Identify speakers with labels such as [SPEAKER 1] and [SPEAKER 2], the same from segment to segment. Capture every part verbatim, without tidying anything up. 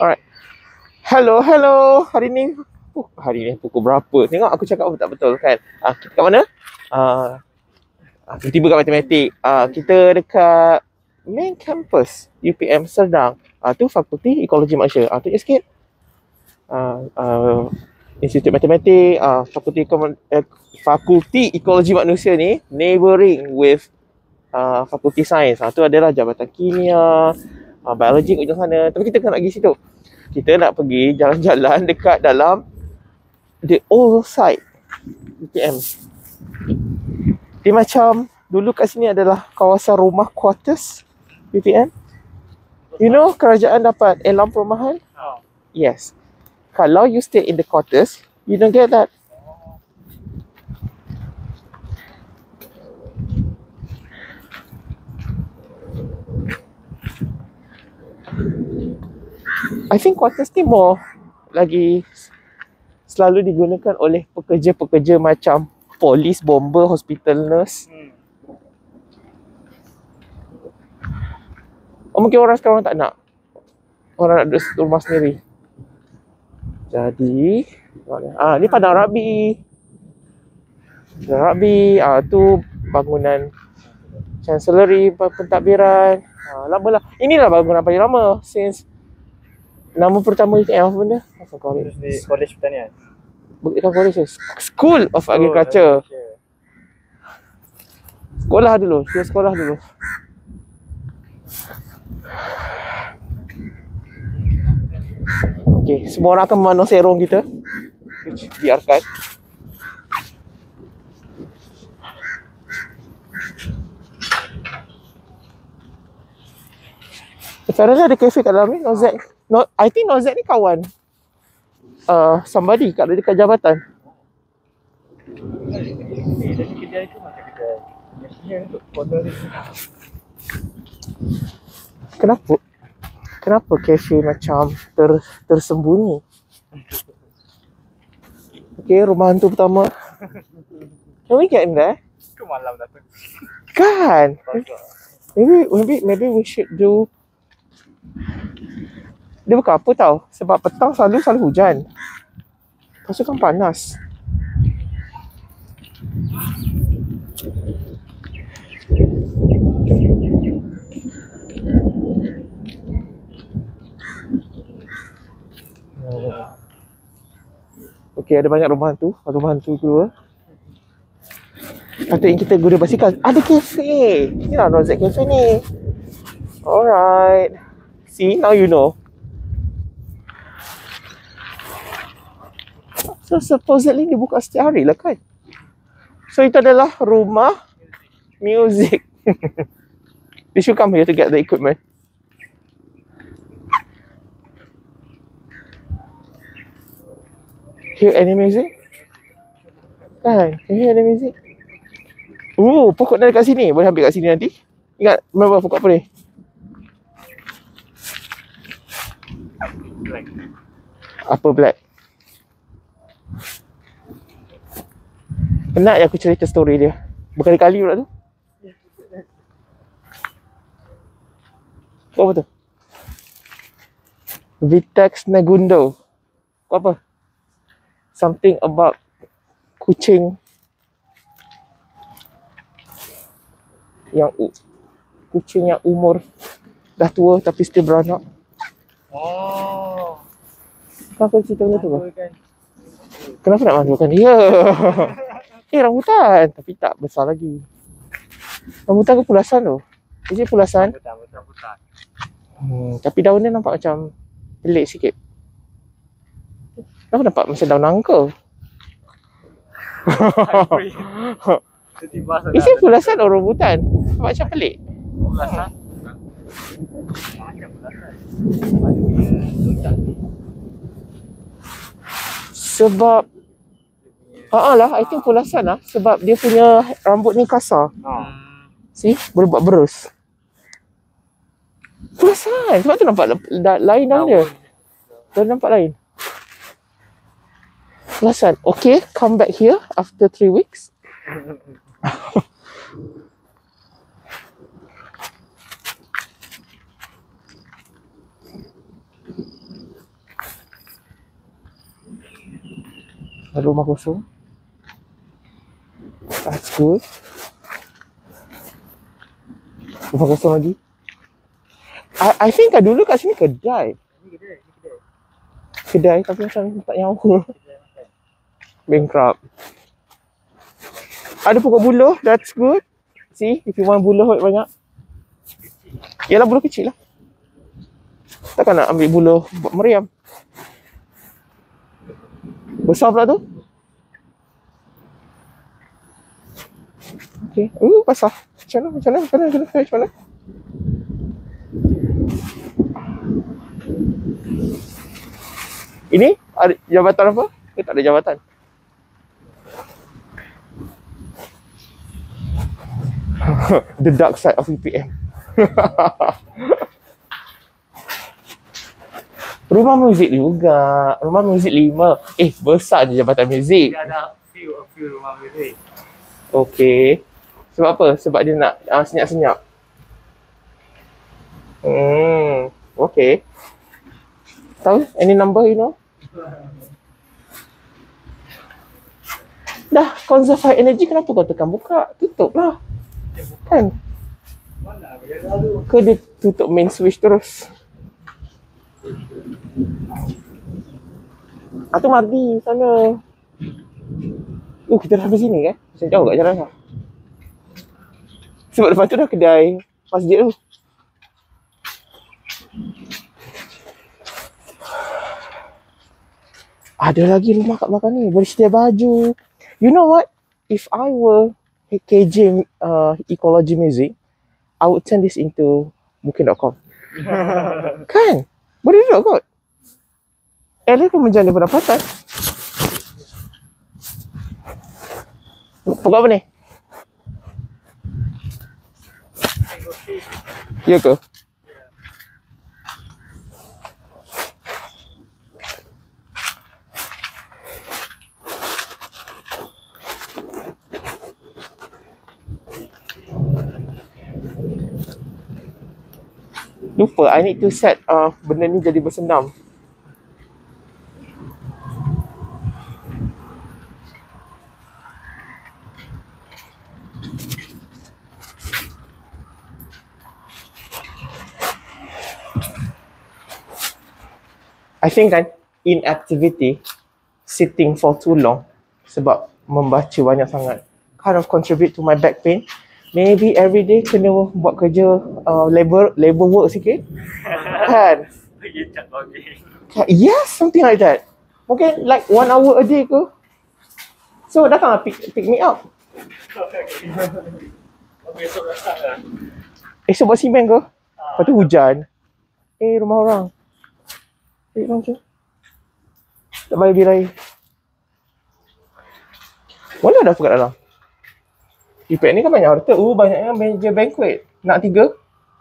[SPEAKER 1] Alright. Hello, hello. Hari ni, uh, hari ni pukul berapa? Tengok aku cakap apa tak betul kan? Ah, kita kat mana? Ah, uh, tiba-tiba kat matematik. Ah, uh, kita dekat main campus U P M Serdang. Ah, uh, tu Fakulti Ekologi Malaysia. Ah, uh, tunjuk sikit. Ah, uh, uh, Institut Matematik, ah, uh, Fakulti Ekologi, eh, Fakulti Ekologi Manusia ni neighbouring with uh, Fakulti Sains. Ah, uh, tu adalah Jabatan Kimia, uh, Biologi kat ujung sana. Tapi kita tak nak pergi situ. Kita nak pergi jalan-jalan dekat dalam the old site U P M. Dia macam dulu kat sini adalah kawasan rumah quarters U P M. You know kerajaan dapat elam perumahan? Yes. Kalau you stay in the quarters, you don't get that. I think quarters ni more lagi selalu digunakan oleh pekerja-pekerja macam polis, bomber, hospital nurse. Hmm. Oh, mungkin orang sekarang tak nak. Orang nak duduk rumah sendiri. Jadi, ah ni padang rugby. Padang rugby, ah tu bangunan chancellery, pentadbiran. Ah, lama lah. Inilah bangunan paling lama since nama pertama U P M apa benda? Apa college?
[SPEAKER 2] College Pertanian.
[SPEAKER 1] Bukan college, School of Agriculture. Sekolah dulu, dia sekolah dulu. Okey, semua orang akan memandang serong kita. Biarkan. Apparently ada kafe kat dalam ni, Nozek. No, I think Nozek ni kawan uh, somebody kat dekat jabatan.
[SPEAKER 2] Jadi kedai itu macam kedai. Biasanya untuk corner ni.
[SPEAKER 1] Kenapa? Kenapa kafe macam ter, tersembunyi? Okay, rumah hantu pertama. Can we get in there?
[SPEAKER 2] Ke malam datang.
[SPEAKER 1] Kan? Maybe, maybe, maybe we should do. Dia bukan apa tau. Sebab petang selalu selalu hujan. Lepas tu kan panas. Okey, ada banyak rumah hantu. Rumah hantu kedua. Patutnya kita guna basikal. Ada kafe. Ni lah Nozek Cafe ni. Alright. See, now you know. So supposedly dia buka setiap hari lah kan. So itu adalah rumah music. They should come here to get the equipment. Hear any music? Kan? Can you hear any music? Oh, pokok dah dekat sini. Boleh ambil kat sini nanti. Ingat, remember pokok apa ni?
[SPEAKER 2] Black.
[SPEAKER 1] Apa black? Penat ya aku cerita story dia. Berkali-kali pula tu. Kau apa tu? Vitex Negundo. Kau apa? Something about kucing yang kucing yang umur dah tua tapi still beranak.
[SPEAKER 2] Oh.
[SPEAKER 1] Kau apa cerita benda tu?
[SPEAKER 2] Kan.
[SPEAKER 1] Kenapa nak mandukan dia? Eh, rambutan. Tapi tak besar lagi. Rambutan ke pulasan tu? Is it pulasan?
[SPEAKER 2] Rambutan, rambutan.
[SPEAKER 1] Hmm, tapi daunnya nampak macam pelik sikit. Kenapa nampak macam daun nangka? Is it pulasan atau rambutan? Nampak macam pelik.
[SPEAKER 2] Pulasan? Macam pulasan.
[SPEAKER 1] Sebab Haa lah, I think pulasan lah. Sebab dia punya rambut ni kasar.
[SPEAKER 2] Hmm.
[SPEAKER 1] See? Boleh buat berus. Pulasan. Sebab tu nampak lain daun dia. Dia nampak lain. Pulasan. Okay, come back here after three weeks. Ada rumah kosong. That's good. Rumah kosong lagi. I, I think kat dulu kat sini kedai.
[SPEAKER 2] Ini kedai, ini kedai.
[SPEAKER 1] Kedai tapi macam tak nyawa.
[SPEAKER 2] Kedai makan.
[SPEAKER 1] Bankrupt. Ada pokok buluh. That's good. See, if you want buluh banyak. Yalah buluh kecil lah. Takkan nak ambil buluh meriam. Besar pula tu. Okay. Uh, basah. Macam mana? Macam mana? Macam mana? Macam mana? Macam mana? Ini ada jabatan apa? Ke tak ada jabatan? The dark side of U P M. Rumah muzik juga. Rumah muzik lima. Eh, besar je jabatan muzik.
[SPEAKER 2] Dia ada few, a few rumah muzik.
[SPEAKER 1] Okey. Sebab apa? Sebab dia nak uh, senyap-senyap. Hmm. Okey. Tahu? Any number you know? Dah conserve energy, kenapa kau tekan buka? Tutup lah. Kan?
[SPEAKER 2] Mana? Dia lalu.
[SPEAKER 1] Ke dia tutup main switch terus? Ah tu mati sana. Uh, kita dah sampai sini kan? Macam jauh kat jalan lah. Sebab depan tu dah kedai masjid tu. Ada lagi rumah kat belakang ni. Boleh sedia baju. You know what? If I were K J uh, Ecology Music, I would turn this into booking dot com. Kan? Boleh duduk kot. Eh, dia pun menjana pendapatan. Pokok apa ni? Ya ke? Lupa, I need to set uh, benda ni jadi bersenam. I think kan inactivity, sitting for too long sebab membaca banyak sangat kind of contribute to my back pain. Maybe every day kena buat kerja uh, labor labor work sikit. Kan?
[SPEAKER 2] Pergi cak lagi.
[SPEAKER 1] Yes, something like that. Mungkin like one hour a day ke. So datanglah pick, pick me up.
[SPEAKER 2] Besok datang lah.
[SPEAKER 1] Esok buat simen ke? Lepas tu hujan. Eh, rumah orang. Eh, macam tak bayar bil air. Mana dah kat dalam? Ipad ni kan banyak harta. Oh, banyaknya meja banquet. Nak tiga?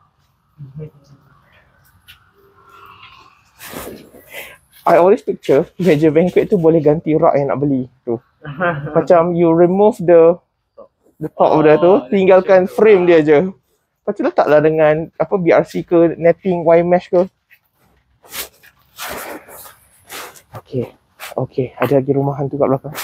[SPEAKER 1] I always picture meja banquet tu boleh ganti rak yang nak beli tu. Macam you remove the the top of dia tu, tinggalkan frame dia je. Lepas tu letaklah dengan apa B R C ke, netting, wire mesh ke. Okay. Okay, ada lagi rumahan tu kat belakang.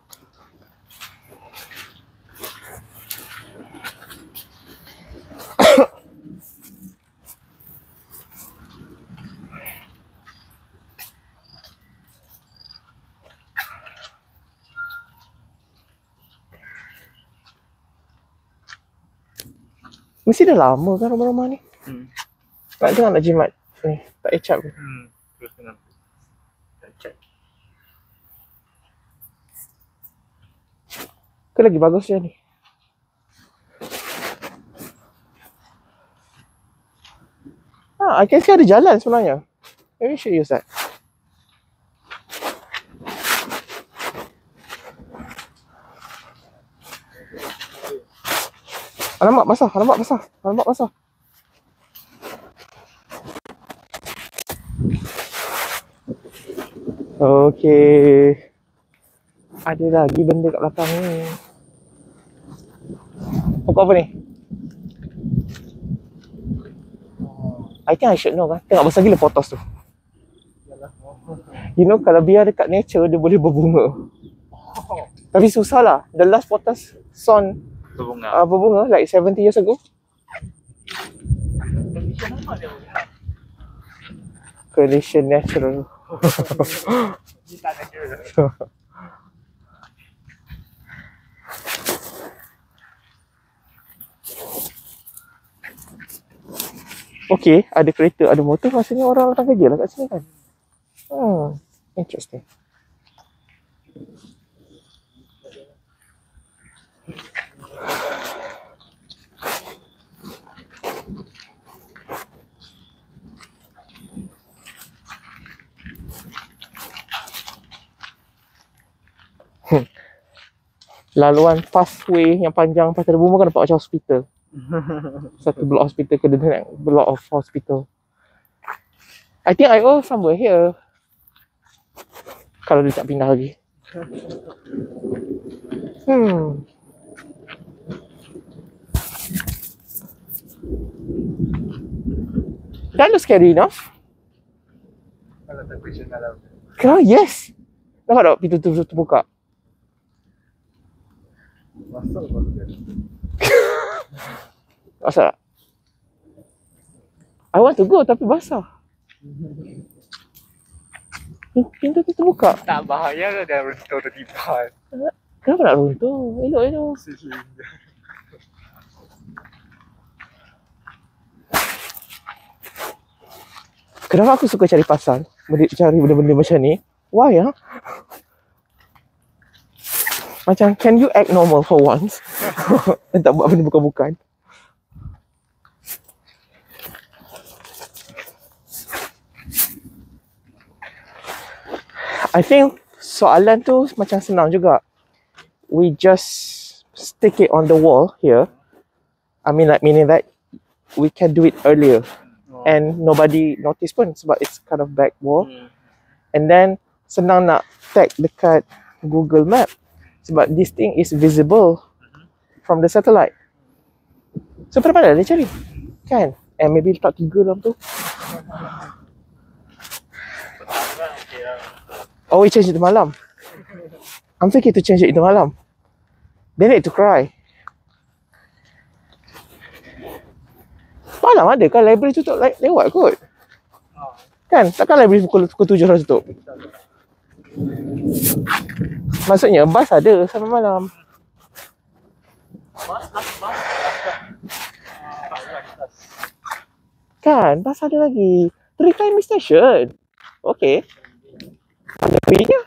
[SPEAKER 1] Mesti dah lama kan rumah-rumah ni.
[SPEAKER 2] Hmm.
[SPEAKER 1] Tak dengar nak jimat ni. Tak ecap ke?
[SPEAKER 2] Hmm. Terus dengan. Tak cek.
[SPEAKER 1] Ke lagi bagus je ni. Ah, I can see ada jalan sebenarnya. Let me show you that. Alamak basah, alamak basah, alamak basah. Okey. Ada lagi benda kat belakang ni. Pokok apa ni? I think I should know kan. Tengok besar gila potos tu. You know kalau biar dekat nature dia boleh berbunga.
[SPEAKER 2] Oh,
[SPEAKER 1] Tapi susah lah. The last potas son
[SPEAKER 2] berbunga.
[SPEAKER 1] uh, berbunga like seventy years ago.
[SPEAKER 2] Condition apa dia?
[SPEAKER 1] Condition natural.
[SPEAKER 2] Ni tak ada.
[SPEAKER 1] Okay, ada kereta, ada motor. Rasanya orang datang kerja lah kat sini kan. Hmm, interesting. Hmm. Laluan pathway yang panjang pasal Buma kan nampak macam hospital. Satu blok hospital ke the next block of hospital. I think I owe somewhere here. Kalau dia tak pindah lagi. Hmm. That looks scary enough.
[SPEAKER 2] Kalau tak question dalam.
[SPEAKER 1] Oh, yes. Nampak tak pintu tu terbuka?
[SPEAKER 2] Masuk baru dia.
[SPEAKER 1] Basah tak? I want to go tapi basah. Pintu tu terbuka.
[SPEAKER 2] Tak bahaya ke dia runtuh tertiba?
[SPEAKER 1] Kenapa nak runtuh? Elok elok. Kenapa aku suka cari pasal? Cari benda-benda macam ni. Why ah? Macam can you act normal for once? Dan tak buat benda bukan-bukan. I think soalan tu macam senang juga. We just stick it on the wall here. I mean like meaning that we can do it earlier.
[SPEAKER 2] Oh.
[SPEAKER 1] And nobody notice pun sebab it's kind of back wall.
[SPEAKER 2] Hmm.
[SPEAKER 1] And then senang nak tag dekat Google Map sebab this thing is visible from the satellite. So pandai-pandai dia cari. Kan? And maybe letak tiga dalam tu. Oh, we change it to malam. I'm thinking to change it to malam. They need to cry. Malam ada kan library tutup le- lewat kot. Kan? Takkan library pukul, pukul tujuh dah tutup. Maksudnya bas ada sampai malam.
[SPEAKER 2] Bas, bas, bas.
[SPEAKER 1] Kan? Bas ada lagi. Three-time station. Okay. Ada free-nya.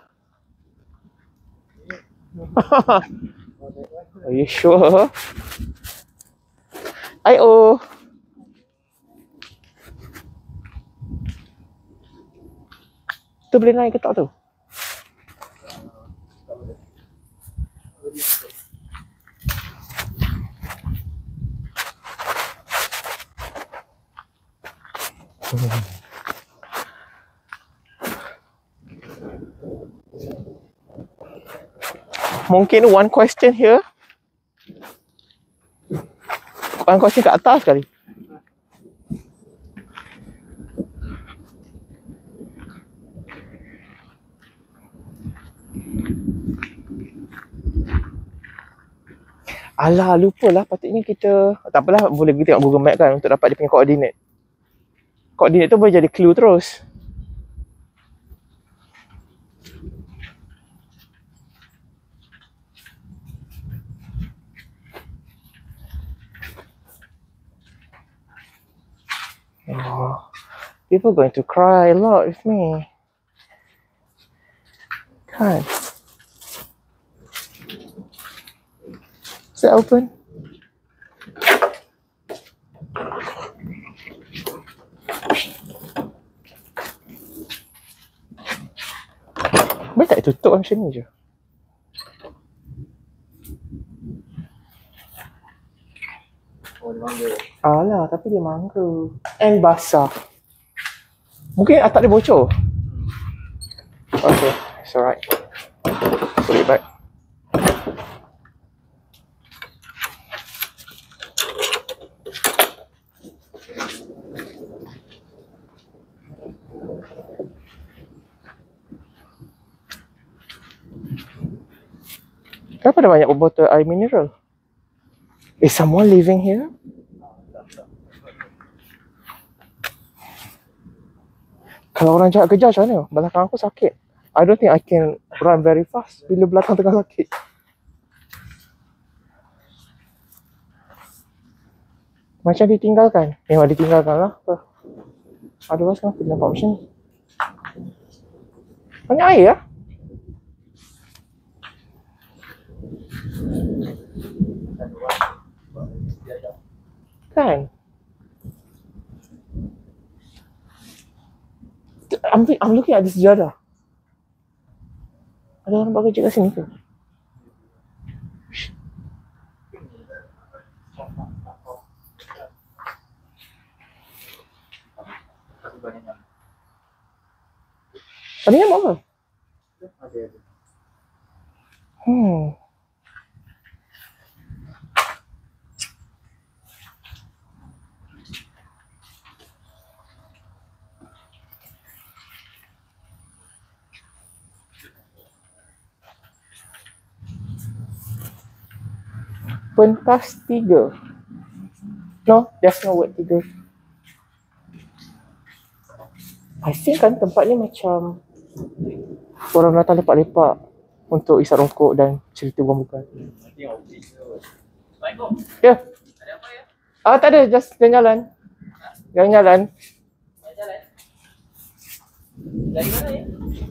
[SPEAKER 1] Are you sure? Ayo. Tu boleh naik ke tak tu? Mungkin one question here. One question kat atas kali. Alah, lupalah. Patutnya kita... Tak apalah, boleh kita tengok Google Map kan untuk dapat dia punya koordinat. Koordinat tu boleh jadi clue terus. Oh, people going to cry a lot with me. Kan? Is that open? Boleh tak tutup macam ni je?
[SPEAKER 2] Oh, dia manggil.
[SPEAKER 1] Alah, tapi dia mangga. And basah. Mungkin atas dia bocor. Okay, it's alright. Put it back. Kenapa ada banyak botol air mineral? Is someone living here? Kalau orang jahat kejar macam mana? Belakang aku sakit. I don't think I can run very fast bila belakang tengah sakit. Macam ditinggalkan. Memang ditinggalkan lah. Aduh, sekarang aku nampak macam ni. Banyak air lah. Kan? I'm, I'm looking at this sejadah. Ada orang buat kerja kat sini ke? Tadi yang apa? Hmm. Pentas tiga. No, there's no word tiga. I think kan tempat ni macam orang datang lepak-lepak untuk isap rokok dan cerita bukan-bukan. Ya.
[SPEAKER 2] Ada apa ya?
[SPEAKER 1] Ah, tak ada, just jalan-jalan. Jalan-jalan.
[SPEAKER 2] Jalan. Dari mana ya?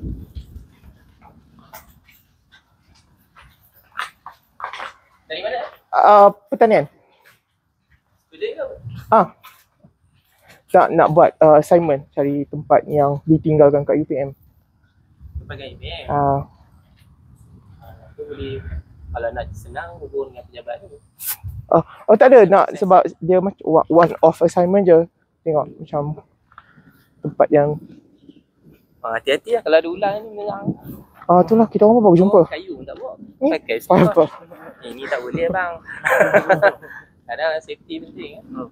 [SPEAKER 2] Dari mana?
[SPEAKER 1] Ah, pertanian.
[SPEAKER 2] Today ke apa?
[SPEAKER 1] Ah. Tak nak buat uh, assignment, cari tempat yang ditinggalkan kat U P M.
[SPEAKER 2] Tempat kat U P M?
[SPEAKER 1] Ah.
[SPEAKER 2] Aku boleh, kalau nak senang, hubung dengan pejabat tu.
[SPEAKER 1] Oh, oh tak ada nak sebab dia macam one off assignment je. Tengok macam tempat yang
[SPEAKER 2] Ah, hati-hati lah kalau ada ular ni memang.
[SPEAKER 1] ah tu lah kita orang baru jumpa.
[SPEAKER 2] Oh, kayu pun tak bawa.
[SPEAKER 1] Ni,
[SPEAKER 2] Pakai
[SPEAKER 1] apa?
[SPEAKER 2] semua. Eh, ni tak boleh bang. Kadang safety penting kan. Hmm.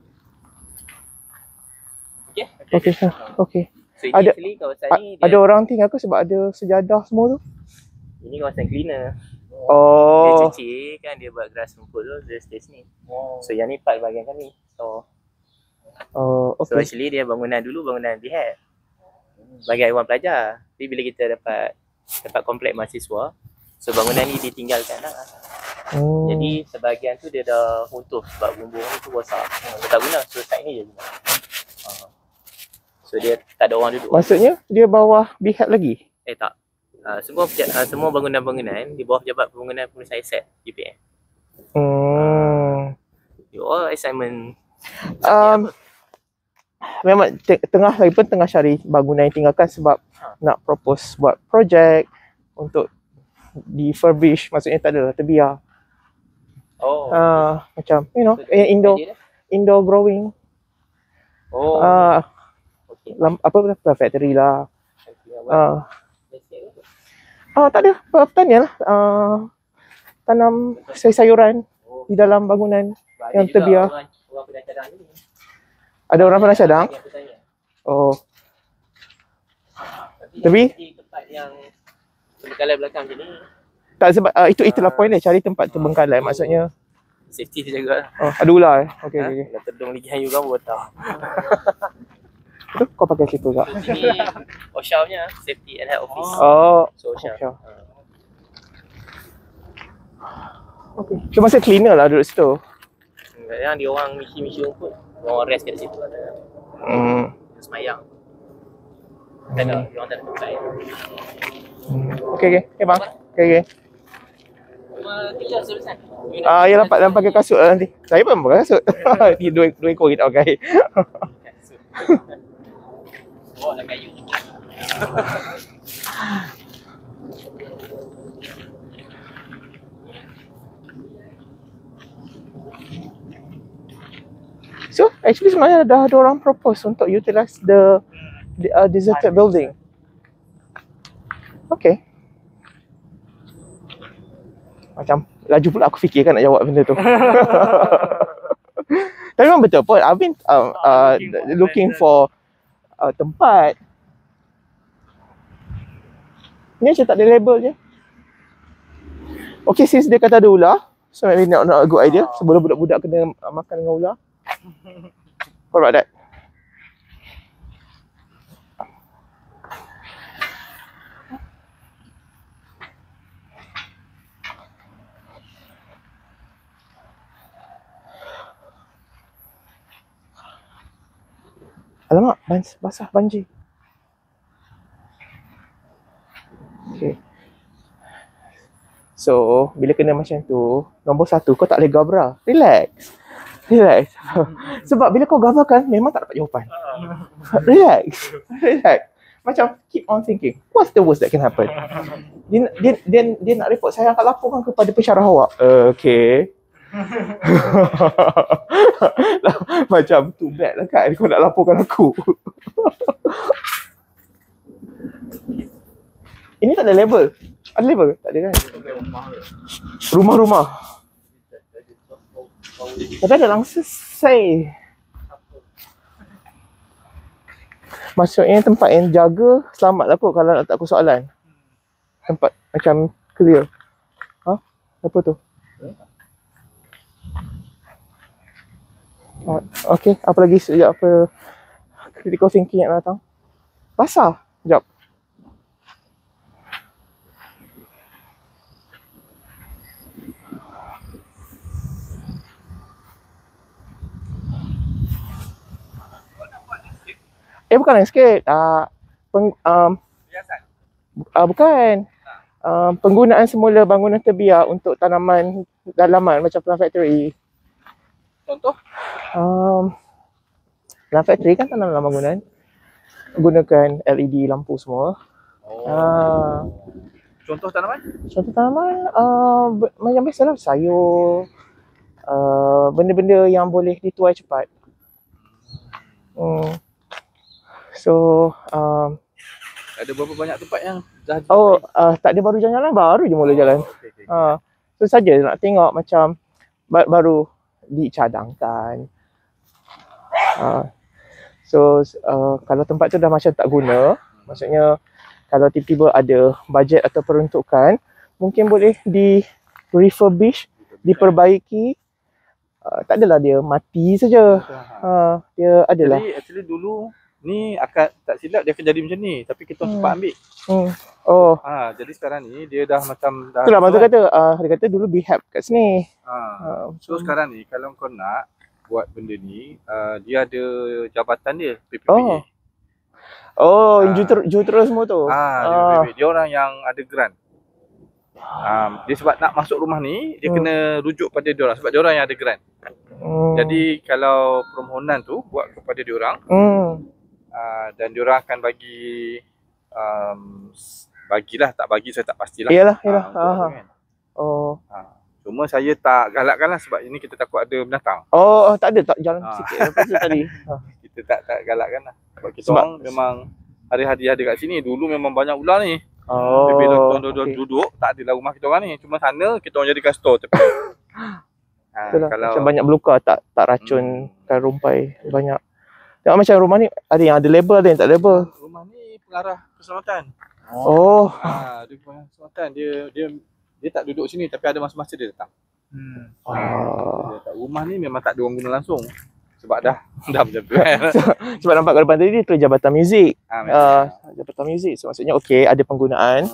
[SPEAKER 2] Okay.
[SPEAKER 1] Okey sah. Okey.
[SPEAKER 2] So ini
[SPEAKER 1] Ada-
[SPEAKER 2] actually kawasan
[SPEAKER 1] A-
[SPEAKER 2] ni dia,
[SPEAKER 1] ada orang tinggal ke sebab ada sejadah semua tu?
[SPEAKER 2] ini kawasan cleaner. Dia
[SPEAKER 1] Oh.
[SPEAKER 2] cuci kan, dia buat grass rumput tu, dia stay sini.
[SPEAKER 1] Oh,
[SPEAKER 2] So yang ni part bahagian kami. So
[SPEAKER 1] oh
[SPEAKER 2] So
[SPEAKER 1] okey.
[SPEAKER 2] actually dia bangunan dulu bangunan rehab bagi Iwan pelajar. Tapi bila kita dapat dapat komplek mahasiswa, so bangunan ni ditinggalkan lah.
[SPEAKER 1] Hmm.
[SPEAKER 2] Jadi sebahagian tu dia dah runtuh sebab bumbung tu rosak. Dia tak guna, so site ni je guna. Uh, So dia tak ada orang duduk.
[SPEAKER 1] Maksudnya dia bawah Bihab lagi?
[SPEAKER 2] Eh tak. Uh, semua peja- uh, semua bangunan-bangunan di bawah pejabat pembangunan pengurusan aset U P M.
[SPEAKER 1] Hmm.
[SPEAKER 2] Your assignment
[SPEAKER 1] Um, memang te- tengah lagi pun tengah cari bangunan yang tinggalkan sebab nak propose buat projek untuk di furbish, maksudnya tak ada terbiar.
[SPEAKER 2] Oh.
[SPEAKER 1] Uh, macam you know,
[SPEAKER 2] So,
[SPEAKER 1] eh, indoor
[SPEAKER 2] idea dia?
[SPEAKER 1] indoor growing.
[SPEAKER 2] Oh.
[SPEAKER 1] Uh,
[SPEAKER 2] Okay.
[SPEAKER 1] lam, apa apa factory lah.
[SPEAKER 2] Okay,
[SPEAKER 1] Uh,
[SPEAKER 2] Basic tu.
[SPEAKER 1] oh tak ada, per- pertanian lah. Uh, tanam sayur-sayuran
[SPEAKER 2] Oh.
[SPEAKER 1] di dalam bangunan.
[SPEAKER 2] Ada
[SPEAKER 1] yang
[SPEAKER 2] juga
[SPEAKER 1] terbiar.
[SPEAKER 2] Orang, orang pernah cadang ni.
[SPEAKER 1] Ada orang pernah cadang?
[SPEAKER 2] Yang pertanian.
[SPEAKER 1] Oh,
[SPEAKER 2] Tapi,
[SPEAKER 1] Tapi-
[SPEAKER 2] di tempat yang terbengkalai belakang macam ni,
[SPEAKER 1] tak sebab uh, itu itulah point dia, cari tempat terbengkalai maksudnya.
[SPEAKER 2] safety dia jaga lah.
[SPEAKER 1] Oh, ada ular eh. Okey
[SPEAKER 2] Ha?
[SPEAKER 1] okey okey.
[SPEAKER 2] Kalau terdung lagi hayu kan baru tahu.
[SPEAKER 1] Tu kau pakai situ tak?
[SPEAKER 2] So sini OSHA punya Safety and Health Office.
[SPEAKER 1] Oh,
[SPEAKER 2] So OSHA.
[SPEAKER 1] OSHA.
[SPEAKER 2] Ha.
[SPEAKER 1] okey. Cuma saya cleaner lah duduk situ.
[SPEAKER 2] Kadang dia orang misi-misi rumput. Orang rest kat situ ada
[SPEAKER 1] Hmm.
[SPEAKER 2] semayang. Tak ada, dia orang tak ada tempat.
[SPEAKER 1] Hmm. Okey okey. Okey bang. Okey okey.
[SPEAKER 2] Cuma tiga sebesar.
[SPEAKER 1] Ah, ya dapat dalam pakai kasut lah nanti. Saya pun pakai kasut. Ni dua dua ekor kita pakai.
[SPEAKER 2] Bawa lah kayu.
[SPEAKER 1] So, actually sebenarnya dah ada orang propose untuk utilize the, the uh, deserted building. Okay. Macam laju pula aku fikir kan nak jawab benda tu. Tapi memang betul pun. I've been uh, uh, looking for uh, tempat. Ni macam tak ada label je. Okay, since dia kata ada ular, so maybe not, not a good idea. Sebelum budak-budak kena uh, makan dengan ular. What about that? Alamak, bans, basah banjir. Okay. So, bila kena macam tu, nombor satu, kau tak boleh gabra. Relax. Relax. Sebab bila kau gabra kan, memang tak dapat jawapan. Relax. Relax. Macam keep on thinking, what's the worst that can happen? Dia, dia, dia, dia nak report, saya akan laporkan kepada pensyarah awak. Uh, okay. Macam too bad lah kan, kau nak laporkan aku. Ini tak ada label. Ada label? Tak ada kan? Rumah-rumah. Tapi ada langsung say. Maksudnya tempat yang jaga selamat lah kot kalau nak tak aku soalan. Tempat macam clear. Ha? Apa tu? Oh, okay, apa lagi sekejap apa critical thinking yang datang? Basah. Sekejap. Eh bukan landscape. Uh, peng, um, uh, bukan. Uh, penggunaan semula bangunan terbiak untuk tanaman dalaman macam plant factory.
[SPEAKER 3] Contoh?
[SPEAKER 1] Um, plant factory kan tanam dalam bangunan. Gunakan L E D lampu semua.
[SPEAKER 3] Oh.
[SPEAKER 1] Uh,
[SPEAKER 3] Contoh tanaman?
[SPEAKER 1] contoh tanaman uh, macam biasalah sayur. Uh, benda-benda yang boleh dituai cepat. Hmm. So, um,
[SPEAKER 3] Ada berapa banyak tempat yang dah
[SPEAKER 1] oh, uh, tak ada baru jalan-jalan, baru je mula jalan.
[SPEAKER 3] Oh, okay, okay.
[SPEAKER 1] Uh, so saja nak tengok macam ba- baru dicadangkan. Uh, so, uh, kalau tempat tu dah macam tak guna, maksudnya kalau tiba-tiba ada bajet atau peruntukan, mungkin boleh di refurbish, diperbaiki. Uh, tak adalah dia mati saja. Uh, dia adalah.
[SPEAKER 3] Jadi actually dulu ni akan tak silap dia akan jadi macam ni, tapi kita
[SPEAKER 1] Hmm.
[SPEAKER 3] sempat ambil.
[SPEAKER 1] Hmm. Oh,
[SPEAKER 3] Ha, jadi sekarang ni dia dah macam dah
[SPEAKER 1] itulah Mazul kata, uh, dia kata dulu behave kat sini.
[SPEAKER 3] Ha.
[SPEAKER 1] Uh,
[SPEAKER 3] So sekarang ni kalau kau nak buat benda ni, uh, dia ada jabatan dia, P P P A.
[SPEAKER 1] Oh. Oh,
[SPEAKER 3] Ah.
[SPEAKER 1] jutera, jutera semua tu.
[SPEAKER 3] Ah, dia,
[SPEAKER 1] Ah.
[SPEAKER 3] P P P A. Dia orang yang ada grant. Um, dia sebab nak masuk rumah ni, dia
[SPEAKER 1] Hmm.
[SPEAKER 3] kena rujuk pada dia orang sebab dia orang yang ada grant.
[SPEAKER 1] Hmm.
[SPEAKER 3] Jadi kalau permohonan tu buat kepada dia orang,
[SPEAKER 1] hmm.
[SPEAKER 3] uh, dan dia orang akan bagi um, s- bagilah, tak bagi saya tak pastilah.
[SPEAKER 1] Iyalah, iyalah.
[SPEAKER 3] Ah, untuk
[SPEAKER 1] Ah.
[SPEAKER 3] apa kan.
[SPEAKER 1] Oh.
[SPEAKER 3] Ha. Cuma saya tak galakkan lah sebab ini kita takut ada binatang.
[SPEAKER 1] Oh, tak ada tak jalan
[SPEAKER 3] Ah.
[SPEAKER 1] sikit lepas tu tadi. Ah.
[SPEAKER 3] Kita tak tak galakkan lah. Sebab kita
[SPEAKER 1] Sebab-
[SPEAKER 3] orang memang hari-hari ada kat sini. Dulu memang banyak ular ni.
[SPEAKER 1] Oh.
[SPEAKER 3] Tapi tuan-tuan duduk,
[SPEAKER 1] okey.
[SPEAKER 3] duduk, tak adalah rumah kita orang ni. Cuma sana kita orang jadikan store tepi. Ha,
[SPEAKER 1] Itulah,
[SPEAKER 3] kalau
[SPEAKER 1] macam banyak belukar tak tak racun kan rumpai banyak. Tengok macam rumah ni ada yang ada label, ada yang tak label.
[SPEAKER 3] rumah ni pengarah keselamatan.
[SPEAKER 1] Oh.
[SPEAKER 3] Ha, dia pengarah keselamatan. Dia dia dia tak duduk sini tapi ada masa-masa dia datang.
[SPEAKER 2] Hmm.
[SPEAKER 1] Ah.
[SPEAKER 3] Dia tak, rumah ni memang tak ada orang guna langsung. Sebab dah dah macam tu kan.
[SPEAKER 1] Sebab nampak kat depan tadi dia tulis jabatan muzik.
[SPEAKER 3] Ha,
[SPEAKER 1] Ah, jabatan muzik. So maksudnya okey ada penggunaan.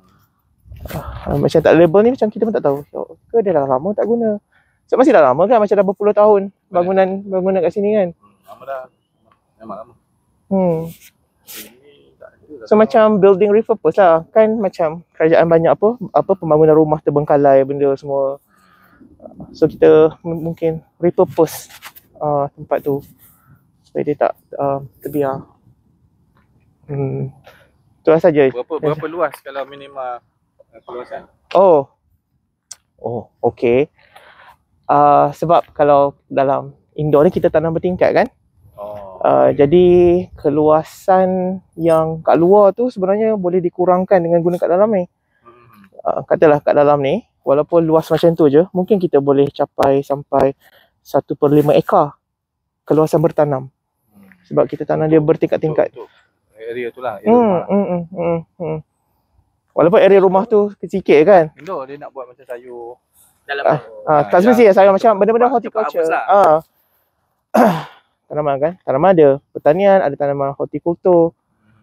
[SPEAKER 3] ha.
[SPEAKER 1] Uh, macam tak label ni macam kita pun tak tahu. So, ke dia dah lama tak guna. So masih dah lama kan, macam dah berpuluh tahun bangunan bangunan kat sini kan.
[SPEAKER 3] Lama dah. Memang lama.
[SPEAKER 1] Hmm.
[SPEAKER 3] Ini tak ada dah.
[SPEAKER 1] So macam building repurpose lah. Kan macam kerajaan banyak apa apa pembangunan rumah terbengkalai benda semua. So kita m- mungkin repurpose uh, tempat tu supaya dia tak uh, terbiar. Hmm. Itulah saja.
[SPEAKER 3] Berapa berapa luas kalau minima uh, keluasan?
[SPEAKER 1] Oh. Oh, okey. Uh, sebab kalau dalam indoor ni kita tanam bertingkat kan.
[SPEAKER 3] Oh.
[SPEAKER 1] Uh, jadi keluasan yang kat luar tu sebenarnya boleh dikurangkan dengan guna kat dalam ni.
[SPEAKER 3] Hmm.
[SPEAKER 1] Uh, katalah kat dalam ni, walaupun luas macam tu je, mungkin kita boleh capai sampai satu per lima ekar keluasan bertanam.
[SPEAKER 3] Hmm.
[SPEAKER 1] Sebab kita tanam dia bertingkat-tingkat.
[SPEAKER 3] Untuk, untuk area tu lah. Area
[SPEAKER 1] Hmm,
[SPEAKER 3] rumah.
[SPEAKER 1] hmm, hmm, hmm, hmm. Walaupun area rumah tu kecil kan.
[SPEAKER 3] Indoor dia nak buat macam sayur.
[SPEAKER 2] Dalam
[SPEAKER 1] Ah,
[SPEAKER 2] oh.
[SPEAKER 1] ah, tak semestinya saya macam benda-benda
[SPEAKER 3] Tempat- tempat
[SPEAKER 1] horticulture.
[SPEAKER 3] habis lah.
[SPEAKER 1] Ah. Tanaman kan. Tanaman ada pertanian, ada tanaman hortikultur.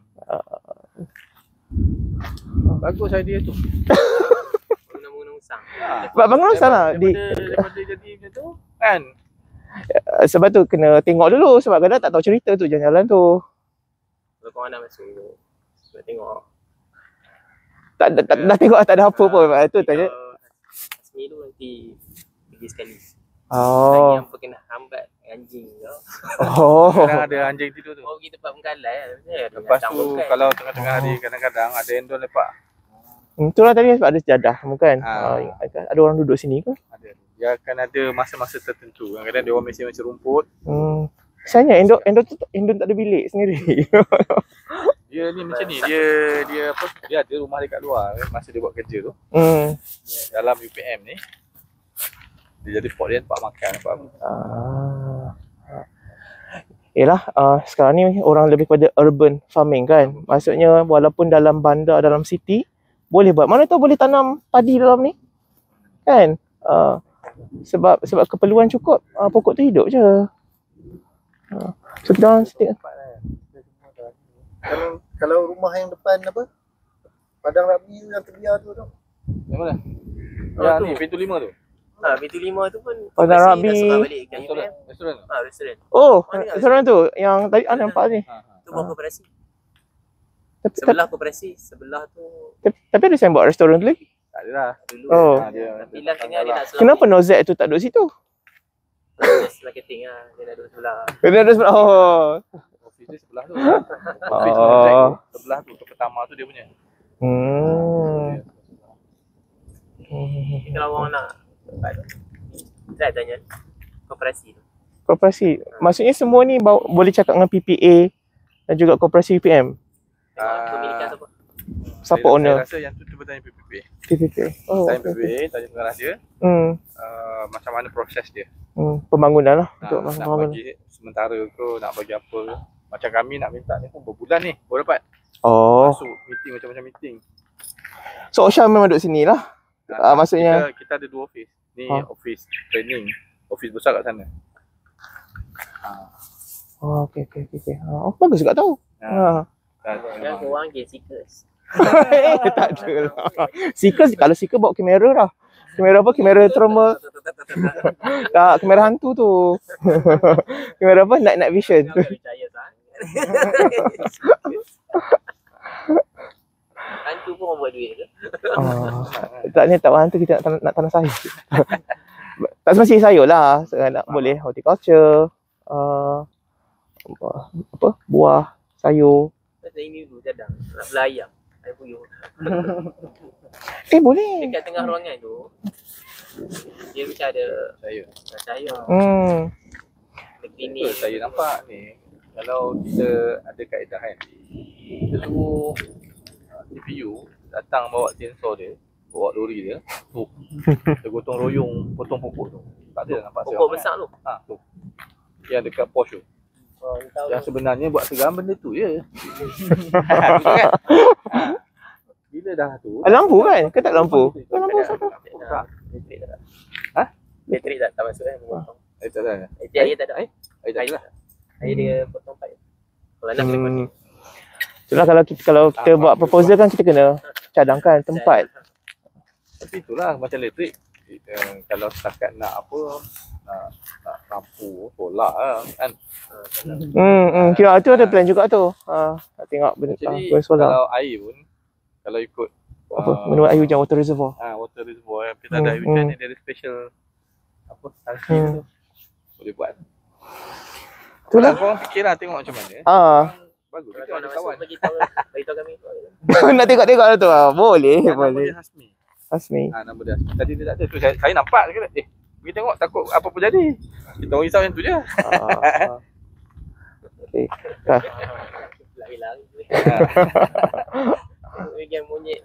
[SPEAKER 3] Bagus idea tu.
[SPEAKER 2] Bangunan-bangunan usang.
[SPEAKER 3] Ha.
[SPEAKER 1] Sebab bangunan sana di
[SPEAKER 3] Daripada, daripada jadi macam tu kan.
[SPEAKER 1] uh, sebab tu kena tengok dulu sebab kadang tak tahu cerita tu jalan-jalan tu.
[SPEAKER 2] Kalau korang nak masuk, nak tengok.
[SPEAKER 1] Tak, tak, tak dah tengok tak ada apa pun. Ah, tu tanya.
[SPEAKER 2] Kalau Asmi tu nanti pergi sekali. Lagi
[SPEAKER 1] Oh.
[SPEAKER 2] yang kena hambat anjing tu.
[SPEAKER 1] Oh.
[SPEAKER 3] Kadang ada anjing tidur tu.
[SPEAKER 2] Oh, pergi tempat penggalai lah. Ya,
[SPEAKER 3] Lepas
[SPEAKER 2] datang
[SPEAKER 3] tu
[SPEAKER 2] makan.
[SPEAKER 3] kalau tengah-tengah hari kadang-kadang ada endor lepak.
[SPEAKER 1] Hmm, tu lah tadi sebab ada sejadah bukan?
[SPEAKER 3] Ah.
[SPEAKER 1] Ah, ada orang duduk sini ke?
[SPEAKER 3] Ada. Dia akan ada masa-masa tertentu. Kadang-kadang dia orang mesti macam rumput.
[SPEAKER 1] Hmm. Misalnya Indo Indo tu Indo tak ada bilik sendiri.
[SPEAKER 3] Dia ni macam ni. Dia dia apa? Dia ada rumah dekat luar kan, masa dia buat kerja tu.
[SPEAKER 1] hmm.
[SPEAKER 3] Dalam U P M ni. Dia jadi spot dia tempat makan apa-apa.
[SPEAKER 1] Ah. Yalah, uh, sekarang ni orang lebih pada urban farming kan. Maksudnya walaupun dalam bandar, dalam city boleh buat. Mana tahu boleh tanam padi dalam ni. Kan? Uh, sebab sebab keperluan cukup, uh, pokok tu hidup je. Uh, so kita orang stick.
[SPEAKER 4] Kalau kalau rumah yang depan apa? Padang Rabi yang terbiar tu tu.
[SPEAKER 3] Yang mana?
[SPEAKER 2] Ah,
[SPEAKER 3] Ya
[SPEAKER 2] tu.
[SPEAKER 3] ni pintu lima tu.
[SPEAKER 2] Ha, pintu lima tu pun
[SPEAKER 1] Padang
[SPEAKER 2] masih
[SPEAKER 1] Rabi.
[SPEAKER 2] dah sebar balik kat U P
[SPEAKER 3] Restoran.
[SPEAKER 2] M.
[SPEAKER 3] Restoran tu.
[SPEAKER 2] Ha, restoran.
[SPEAKER 1] Oh,
[SPEAKER 2] Mana kat
[SPEAKER 1] seorang tu yang tadi ah, nampak ni.
[SPEAKER 3] Ha, ha.
[SPEAKER 2] Tu bawah koperasi.
[SPEAKER 1] Tapi, tapi,
[SPEAKER 2] Sebelah koperasi, sebelah tu
[SPEAKER 1] tapi, tapi ada signboard restoran tu lagi.
[SPEAKER 3] Tak ada lah.
[SPEAKER 2] dulu.
[SPEAKER 1] Oh.
[SPEAKER 3] Ha, dia,
[SPEAKER 2] Tapi lah kena dia nak selamat.
[SPEAKER 1] Kenapa Nozet tu tak duduk situ?
[SPEAKER 2] Marketing lah. Dia dah duduk sebelah.
[SPEAKER 1] Dia ada sebelah. Oh.
[SPEAKER 3] office dia sebelah tu. Office
[SPEAKER 1] Oh.
[SPEAKER 3] oh. tu sebelah tu. Tu pertama tu dia punya.
[SPEAKER 1] Hmm.
[SPEAKER 2] Tapi kalau orang nak tempat tu, saya tanya koperasi tu.
[SPEAKER 1] Koperasi. Maksudnya semua ni bawa, boleh cakap dengan P P A dan juga koperasi U P M.
[SPEAKER 2] Tengok
[SPEAKER 3] Ah.
[SPEAKER 2] pemilikan siapa.
[SPEAKER 1] Siapa
[SPEAKER 3] Saya-
[SPEAKER 1] owner?
[SPEAKER 3] Saya rasa yang tu cuba tanya P P P.
[SPEAKER 1] P P P. Oh.
[SPEAKER 3] Tanya P
[SPEAKER 1] Okay.
[SPEAKER 3] P P, tanya pengarah dia.
[SPEAKER 1] Hmm.
[SPEAKER 3] Uh, macam mana proses dia.
[SPEAKER 1] Hmm. Pembangunan lah untuk
[SPEAKER 3] Nak, nak
[SPEAKER 1] pembangunan.
[SPEAKER 3] bagi sementara ke, nak bagi apa ke. Macam kami nak minta ni pun berbulan ni baru dapat.
[SPEAKER 1] Oh.
[SPEAKER 3] Masuk meeting macam-macam meeting.
[SPEAKER 1] So Osha memang duduk sini lah. Ah, maksudnya-
[SPEAKER 3] kita, kita ada dua office. Ni
[SPEAKER 1] Ha.
[SPEAKER 3] office training. Office besar kat sana. Ha.
[SPEAKER 1] Oh, okey okey okey. Okay. Oh, bagus juga tahu.
[SPEAKER 3] Ha.
[SPEAKER 1] Ha.
[SPEAKER 3] Dan
[SPEAKER 2] Kan
[SPEAKER 3] memang-
[SPEAKER 2] korang game seekers.
[SPEAKER 1] Eh, tak ada lah. Seekers, kalau seeker bawa kamera lah. Kamera apa? Kamera thermal. Tak, kamera hantu tu. Kamera apa? Night night vision.
[SPEAKER 2] Kau tak percaya sangat. Hantu pun orang buat duit ke?
[SPEAKER 1] Oh. Tak ni tak hantu kita nak, tan- nak tanam sayur. Tak semestinya sayur lah. Sekarang nak boleh horticulture. Uh, apa? Buah, sayur.
[SPEAKER 2] Saya ini dulu cadang nak belah ayam. Saya puyuh.
[SPEAKER 1] Eh boleh.
[SPEAKER 2] Dekat tengah ruangan tu dia macam ada
[SPEAKER 3] saya.
[SPEAKER 2] cahaya.
[SPEAKER 1] Hmm.
[SPEAKER 2] Ada klinik.
[SPEAKER 3] Betul, saya nampak ni. Kalau kita ada kaedah kan. Kita suruh uh, C P U datang bawa sensor dia, bawa lori dia. Tu. Kita gotong royong potong pokok tu. Tak ada nampak
[SPEAKER 2] Pokok
[SPEAKER 3] seram,
[SPEAKER 2] besar tu.
[SPEAKER 3] kan? Ha, tu. Yang dekat Porsche tu.
[SPEAKER 2] Oh, you tahu.
[SPEAKER 3] Yang sebenarnya buat seram benda tu je. Betul kan? Ha. Bila dah tu.
[SPEAKER 1] Ah, lampu kan? Ke tak lampu? Ke lampu
[SPEAKER 3] Tak
[SPEAKER 1] satu?
[SPEAKER 3] ada. Tak.
[SPEAKER 2] Elektrik tak ada.
[SPEAKER 3] Ha?
[SPEAKER 2] Elektrik tak, tak masuk kan? Potong.
[SPEAKER 3] Eh, tak ada.
[SPEAKER 2] Elektrik air tak ada.
[SPEAKER 3] Eh, Eh, tak ada lah.
[SPEAKER 2] Air dia potong pipe. Kalau nak kena
[SPEAKER 1] Hmm. Itulah kalau kita kalau kita
[SPEAKER 3] Ah,
[SPEAKER 1] buat
[SPEAKER 3] bagus.
[SPEAKER 1] proposal kan kita kena cadangkan tempat.
[SPEAKER 3] Tapi itulah macam elektrik. Eh, kalau setakat nak apa, nak, nak lampu, solar lah kan.
[SPEAKER 1] Hmm, hmm. Kira tu ada plan juga tu. Ha, nak tengok benda ah,
[SPEAKER 3] Jadi
[SPEAKER 1] uh, solar.
[SPEAKER 3] kalau air pun, kalau ikut
[SPEAKER 1] Apa?
[SPEAKER 3] ah,
[SPEAKER 1] Menurut air hujan water reservoir.
[SPEAKER 3] ah, water reservoir, kita ada
[SPEAKER 1] Hmm,
[SPEAKER 3] air hujan
[SPEAKER 1] hmm.
[SPEAKER 3] ni dia ada special apa, tangki
[SPEAKER 1] Hmm.
[SPEAKER 3] tu. Boleh buat.
[SPEAKER 1] Itulah.
[SPEAKER 3] Korang fikirlah tengok macam mana.
[SPEAKER 1] Ah.
[SPEAKER 3] Bagus,
[SPEAKER 2] Kalau
[SPEAKER 3] kita
[SPEAKER 2] kau
[SPEAKER 3] ada
[SPEAKER 2] nak
[SPEAKER 3] kawan.
[SPEAKER 2] masuk, bagi tahu, bagi tahu kami.
[SPEAKER 1] Nak tengok-tengok lah tu. Ah, boleh,
[SPEAKER 3] Nama
[SPEAKER 1] boleh.
[SPEAKER 3] dia Hasmi.
[SPEAKER 1] Hasmi.
[SPEAKER 3] Ha, nama dia Hasmi. Tadi dia tak ada. Tu saya, saya nampak dia kata, eh, pergi tengok takut apa pun jadi. Kita orang risau yang tu je.
[SPEAKER 1] Ah, ah. Okay. Ah.
[SPEAKER 2] Lari-lari.
[SPEAKER 3] Ha.
[SPEAKER 2] Bagian monyet.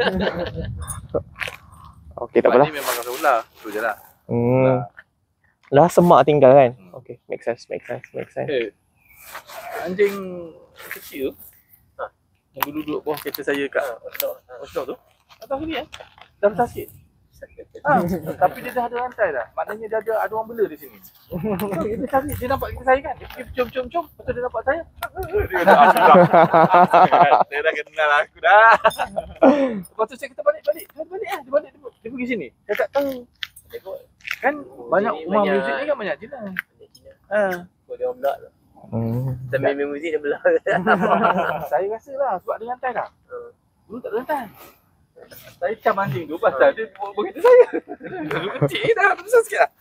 [SPEAKER 1] Okay, tak
[SPEAKER 3] Sebab
[SPEAKER 1] apalah.
[SPEAKER 3] ni memang rasa ular. Tu je lah.
[SPEAKER 1] Hmm. Lah semak tinggal kan?
[SPEAKER 3] Hmm.
[SPEAKER 1] Okay, make sense, make sense, make sense.
[SPEAKER 3] Eh, anjing kecil tu. Yang duduk bawah kereta saya kat Oslo tu. Atas sini eh. Dah besar sikit. Ha, tapi dia dah ada rantai dah. Maknanya dia ada ada orang bela di sini. So, dia cari, dia nampak kita saya kan. Dia pergi cium-cium-cium, lepas tu dia nampak saya. Dia kata, ah, sudah. Dia dah kenal aku dah. Lepas tu saya kata balik, balik. Dia balik lah, dia balik. Dia, dia pergi sini. Saya tak tahu. Kan banyak rumah muzik ni kan banyak Cina. Ha.
[SPEAKER 2] Kau dia orang belak tu.
[SPEAKER 1] Hmm.
[SPEAKER 2] Sambil main muzik dia belak.
[SPEAKER 3] Saya rasa lah sebab ada rantai dah. Dulu tak ada rantai. Saya cam anjing tu pasal dia begitu saya. Dulu kecil dah, besar sikit lah.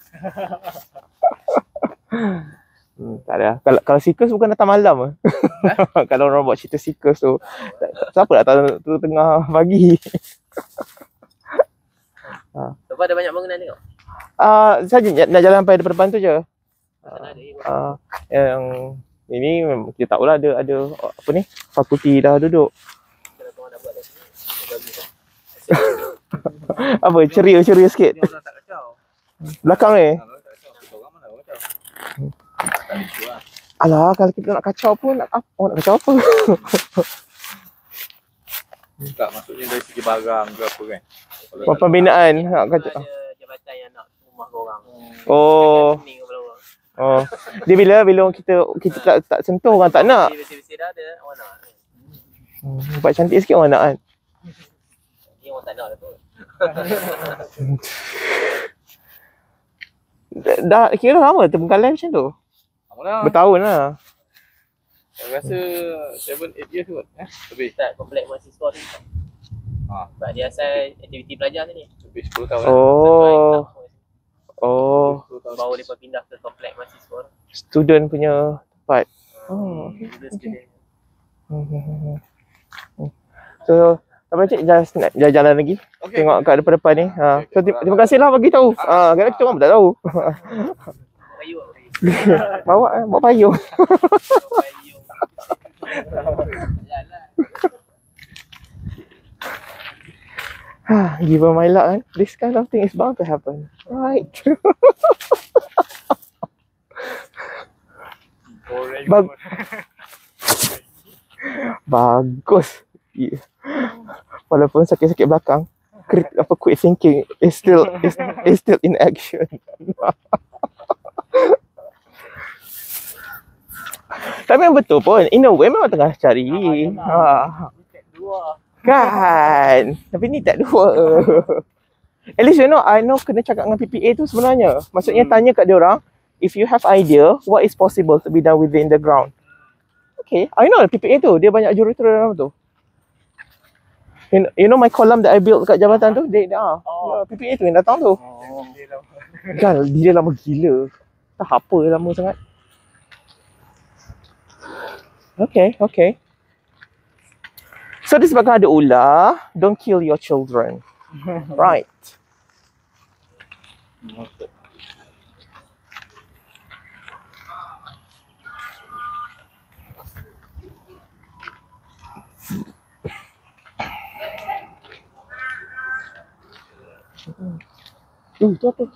[SPEAKER 1] Hmm, tak ada. Kalau kalau Seekers bukan datang malam ke? Kalau orang buat cerita Seekers tu, siapa datang tu tengah pagi?
[SPEAKER 2] Sebab ada banyak bangunan tengok.
[SPEAKER 1] Ah, uh, saja nak jalan sampai depan tu je.
[SPEAKER 2] Sana ada eh.
[SPEAKER 1] Ah, uh, yang ini memang kita tahulah ada ada apa ni? Fakulti dah duduk.
[SPEAKER 2] Kalau kau nak buat kat sini, bagus lah.
[SPEAKER 1] Apa ceria-ceria sikit.
[SPEAKER 3] Dia orang tak kacau.
[SPEAKER 1] Belakang ni.
[SPEAKER 3] Kalau tak kacau, kita orang mana orang kacau. Tak isu lah.
[SPEAKER 1] Alah, kalau kita nak kacau pun nak apa? Oh, nak kacau apa?
[SPEAKER 3] Tak, maksudnya dari segi barang ke apa kan.
[SPEAKER 1] Buat pembinaan nak kacau.
[SPEAKER 2] Ada jabatan yang nak rumah kau orang.
[SPEAKER 1] Oh,
[SPEAKER 2] Ni kepala orang.
[SPEAKER 1] oh. Dia bila bila kita kita tak tak sentuh orang tak nak.
[SPEAKER 2] Bersih-bersih dah ada orang nak.
[SPEAKER 1] Hmm, buat cantik sikit orang nak kan.
[SPEAKER 2] Ni orang tak nak dah tu.
[SPEAKER 1] Dah, dah kira lama terbengkalai macam tu.
[SPEAKER 3] Lama dah.
[SPEAKER 1] Bertahun lah.
[SPEAKER 3] Saya rasa tujuh lapan years kot. Eh, lebih.
[SPEAKER 2] Start komplek mahasiswa tu.
[SPEAKER 3] Ha,
[SPEAKER 2] Sebab dia asal aktiviti pelajar sini.
[SPEAKER 3] lebih sepuluh tahun.
[SPEAKER 1] Oh. Oh,
[SPEAKER 3] sepuluh tahun.
[SPEAKER 2] Baru lepas pindah ke komplek mahasiswa.
[SPEAKER 1] student punya tempat. Oh.
[SPEAKER 2] Dulu student.
[SPEAKER 1] Hmm. So, apa cik just nak jalan-jalan lagi?
[SPEAKER 3] Okay.
[SPEAKER 1] Tengok kat depan-depan ni. Ha. So,
[SPEAKER 3] Okay,
[SPEAKER 1] terima kasihlah bagi tahu. Ah, kadang kita orang pun tak tahu.
[SPEAKER 2] Kayu apa?
[SPEAKER 1] Bawa eh, bawa payung.
[SPEAKER 2] Kayu. Jalan.
[SPEAKER 1] Ha, given my luck kan, this kind of thing is bound to happen. Right. Bag Bagus. Yeah. Walaupun sakit-sakit belakang, crit, apa quick thinking is still is, is still in action. Tapi yang betul pun, in a way memang tengah cari. Ha. Kan. Tapi ni tak dua. At least you know, I know kena cakap dengan P P A tu sebenarnya. Maksudnya tanya kat dia orang, if you have idea, what is possible to be done within the ground. Okay, I know P P A tu, dia banyak juruterus dalam tu. You know, you know my column that I built kat jabatan tu, dia, dia ah, oh. P P A tu yang datang tu.
[SPEAKER 3] Oh.
[SPEAKER 1] Kan, dia lama gila. Tak apa lama sangat. Okay, okay. So disebabkan ada ular, don't kill your children. Right. Uh, tu apa?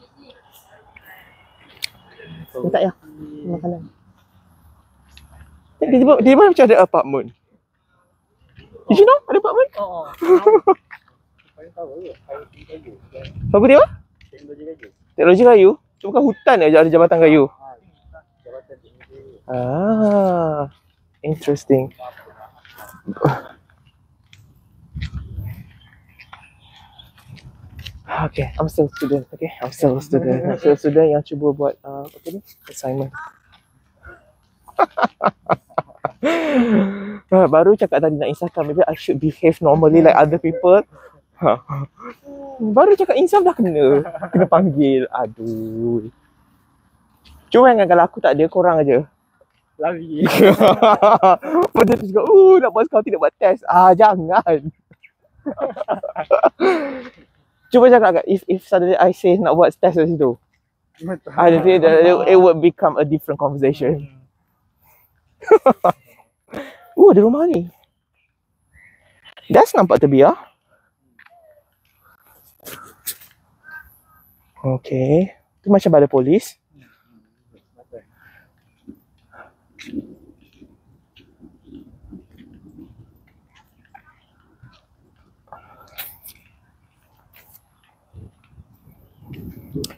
[SPEAKER 1] Minta ya, makanan. Di mana di mana macam ada apartment? Did you know ada apartment?
[SPEAKER 2] Oh.
[SPEAKER 1] Apa dia? Teknologi kayu. Itu bukan hutan aja ada jabatan kayu. Ah, interesting. Okay, I'm still a student. Okay, I'm still a student. I'm still a student yang cuba buat uh, apa ni? Assignment. Baru cakap tadi nak insafkan, maybe I should behave normally like other people. Baru cakap insaf dah kena. Kena panggil. Aduh. Cuma yang kalau aku tak ada, korang aja.
[SPEAKER 3] Lari.
[SPEAKER 1] Pada tu cakap, uh, nak buat kau tidak buat test. Ah, jangan. Cuba cakap, if if suddenly I say nak buat test kat situ, I think that it, it would become a different conversation. Oh, ada rumah ni. Das nampak terbiar. Okay. Tu macam balai polis.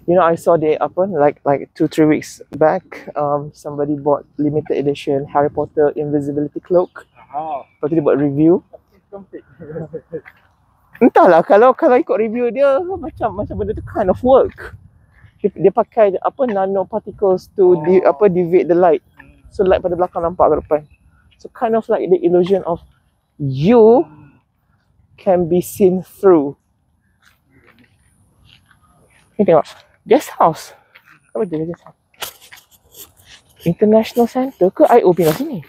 [SPEAKER 1] You know, I saw they open like like two three weeks back. Um, somebody bought limited edition Harry Potter Invisibility Cloak.
[SPEAKER 4] Ah,
[SPEAKER 1] Lepas tu dia buat review.
[SPEAKER 4] complete.
[SPEAKER 1] Entahlah kalau kalau ikut review dia macam macam benda tu kind of work. Dia, dia pakai apa nanoparticles to oh. di, apa deviate the light. So light pada belakang nampak ke depan. So kind of like the illusion of you can be seen through. Ni tengok. Guest house. Apa dia guest house? International Centre ke I O pindah sini?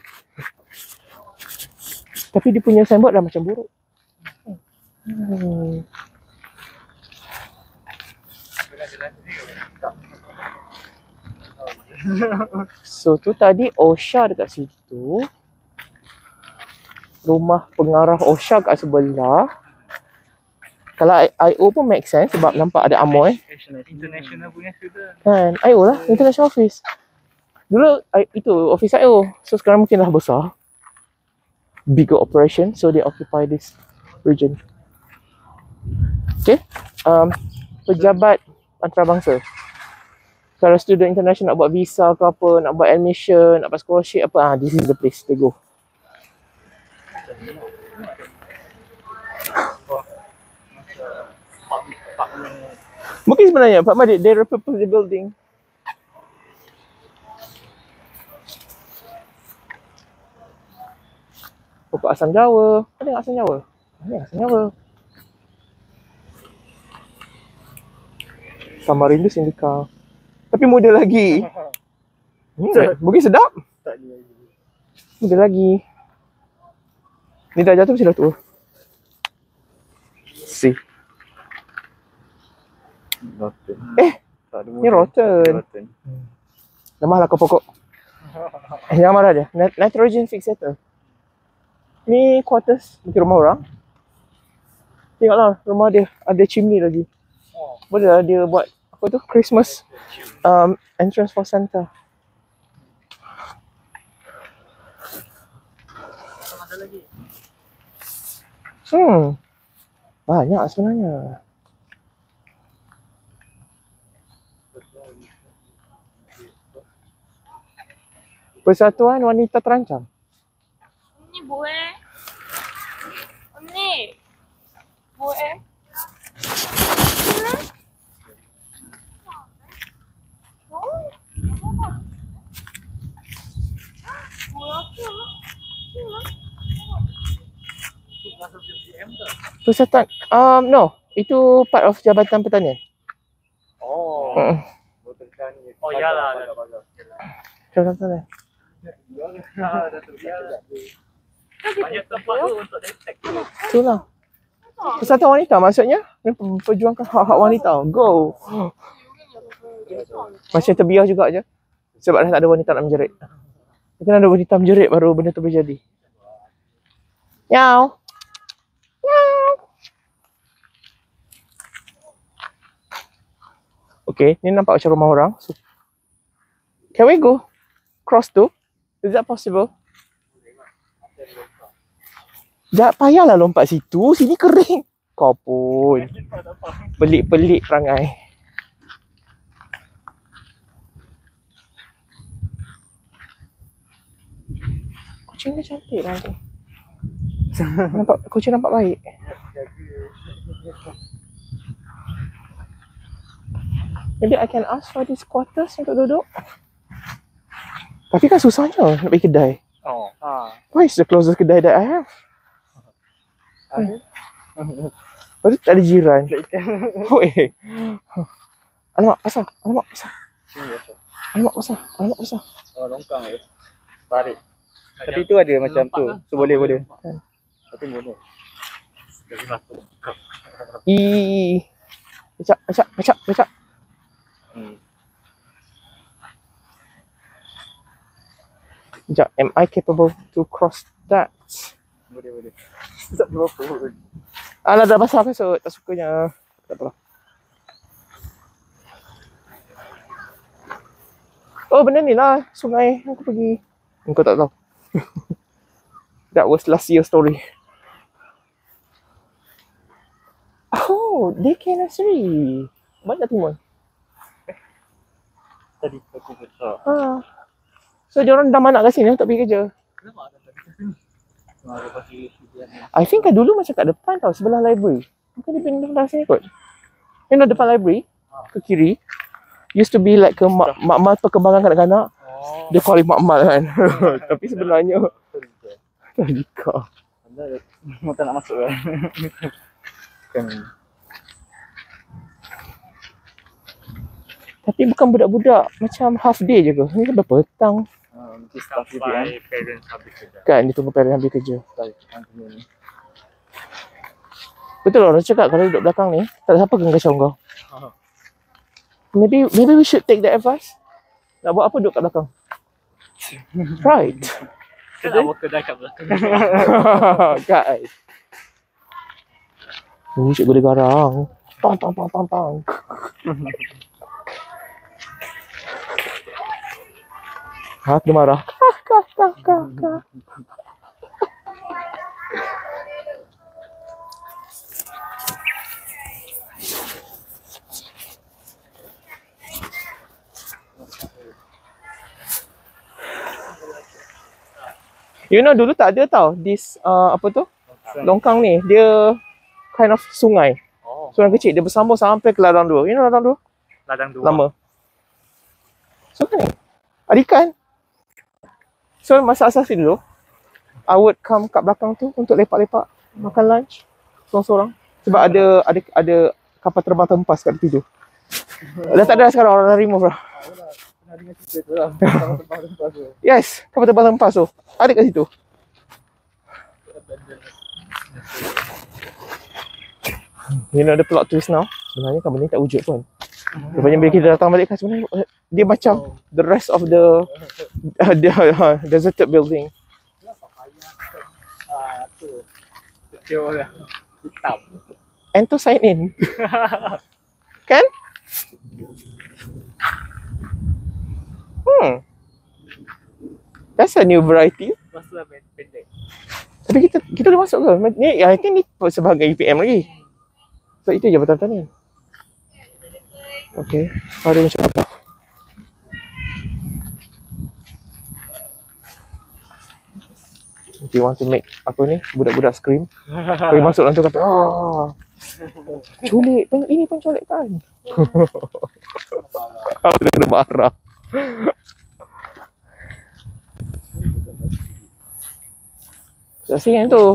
[SPEAKER 1] Tapi dia punya signboard dah macam buruk. Hmm. So tu tadi Osha dekat situ. Rumah pengarah Osha kat sebelah. Kalau I O pun make sense sebab nampak ada Amoy.
[SPEAKER 3] International punya sudah.
[SPEAKER 1] Kan, I O lah, International Office. Dulu I, itu office I O. So sekarang mungkin dah besar. Bigger operation, so they occupy this region. Okay, um, pejabat antarabangsa. Kalau student international nak buat visa ke apa, nak buat admission, nak buat scholarship apa, ah, this is the place to go. Mungkin sebenarnya Pak Madik, they repurpose the building. Pokok asam Jawa. Ada asam Jawa? Ada asam Jawa. Samarindu Sindika. Tapi muda lagi. Hmm, mungkin sedap.
[SPEAKER 4] Tak ada lagi.
[SPEAKER 1] Muda lagi. Ni dah jatuh mesti dah tua. Si.
[SPEAKER 4] Rotten.
[SPEAKER 1] Eh,
[SPEAKER 4] Tak ada
[SPEAKER 1] ni rotten.
[SPEAKER 4] rotten.
[SPEAKER 1] Lemahlah kau pokok. Eh, jangan marah dia. Nit- Nitrogen fixator. Ni quarters, mungkin rumah orang. Tengoklah rumah dia ada chimney lagi. Boleh lah dia buat apa tu Christmas um, entrance for Santa. Hmm, banyak sebenarnya. Persatuan Wanita Terancam.
[SPEAKER 5] 언니 뭐해? 언니 뭐해? 뭐야?
[SPEAKER 1] Persatuan um no, itu part of Jabatan Pertanian.
[SPEAKER 4] Oh.
[SPEAKER 1] Hmm.
[SPEAKER 4] Betul ni.
[SPEAKER 3] Oh, iyalah.
[SPEAKER 1] Jabatan Pertanian.
[SPEAKER 3] Banyak tempat tu untuk detect.
[SPEAKER 1] Itulah. Persatuan Wanita maksudnya perjuangkan hak-hak wanita. Go. Macam terbiar juga je. Sebab dah tak ada wanita nak menjerit. Mungkin ada wanita menjerit baru benda tu berjadi. Meow. Meow. Okay, ni nampak macam rumah orang. So, can we go cross tu? Is that possible? Tak payahlah lompat situ, sini kering. Kau pun. Pelik-pelik perangai. Kucing dia cantik lah tu. Nampak, kucing nampak baik. Maybe I can ask for these quarters untuk duduk. Tapi kan susahnya nak pergi kedai.
[SPEAKER 3] Oh. Ha.
[SPEAKER 1] Where is the closest kedai that I have? Lepas tu tak ada jiran. Weh. Alamak, pasal. Alamak, pasal. Alamak, pasal. Alamak, pasal.
[SPEAKER 4] Oh, longkang ya. Tarik. Tapi tu ada macam tu. So boleh boleh. Tapi boleh.
[SPEAKER 3] Jadi masuk.
[SPEAKER 1] Ih. Becak, becak, becak, becak.
[SPEAKER 4] Hmm.
[SPEAKER 1] Sekejap, am I capable to cross that?
[SPEAKER 4] Boleh boleh. Tak berapa pun.
[SPEAKER 1] Alah, dah basah kasut. Tak sukanya. Tak apalah. Oh, benda ni lah. Sungai aku pergi. Engkau tak tahu. That was last year story. Oh, daycare nursery. Banyak timun.
[SPEAKER 4] Tadi aku besar.
[SPEAKER 1] Ha. So diorang dah manak kat sini tak pergi kerja.
[SPEAKER 3] Kenapa ada tadi kat sini?
[SPEAKER 4] Ada fasiliti dia.
[SPEAKER 1] I think kan dulu macam kat depan tau, sebelah library. Mungkin dia pindah dah sini kot. You know depan library, ke kiri, used to be like ke mak makmal perkembangan kanak-kanak.
[SPEAKER 4] Oh.
[SPEAKER 1] Dia call it makmal kan. Tapi sebenarnya tadika.
[SPEAKER 4] Anda mau tak nak masuk kan? Kan.
[SPEAKER 1] Tapi bukan budak-budak, macam half day je ke? Ni kan berapa petang
[SPEAKER 4] Ah, mesti staff U P M.
[SPEAKER 3] Sampai parents habis kerja.
[SPEAKER 1] kan, dia tunggu parent habis kerja.
[SPEAKER 4] Tak macam ni.
[SPEAKER 1] Betul orang cakap kalau duduk belakang ni, tak ada siapa akan kacau kau. Maybe maybe we should take the advice. Nak buat apa duduk kat belakang? Right.
[SPEAKER 3] Kita buat kedai kat belakang.
[SPEAKER 1] Guys. Oh, cik gede garang. Pang pang pang pang pang. Ha, dia marah. Kah, kah, kah, kah, kah. You know dulu tak ada tau this uh, apa tu? Longkang ni. Dia kind of sungai.
[SPEAKER 3] Oh,
[SPEAKER 1] Sungai kecil. Dia bersambung sampai ke ladang dua. You know ladang dua?
[SPEAKER 3] ladang dua.
[SPEAKER 1] Lama. Sungai. Ada ikan. So masa asasi dulu, I would come kat belakang tu untuk lepak-lepak, makan lunch sorang-sorang. Sebab ada ada ada kapal terbang tempas kat tepi tu. Dah tak ada sekarang, orang dah remove dah.
[SPEAKER 4] Pernah dengar cerita tu lah. Tempat-tempat tu.
[SPEAKER 1] Yes, kapal terbang tempas tu. Ada kat situ. You know the plot twist now? Sebenarnya kan benda ni tak wujud pun. Rupanya bila kita datang balik kan sebenarnya eh, dia macam the rest of the uh, the uh, deserted building.
[SPEAKER 4] Ah, tu. Kecil lah. Hitam.
[SPEAKER 1] And to sign in. Kan? Hmm. That's a new variety.
[SPEAKER 3] Masa pendek.
[SPEAKER 1] Tapi kita kita dah masuk ke? Ni I think ni sebagai U P M lagi. So itu je Jabatan Pertanian. Okay. Hari macam apa? If you want to make apa ni? Budak-budak scream. Kau masuk dalam tu kata, ah, culik. Pen- Ini penculik kan? Aku dah kena marah. Kasihan tu.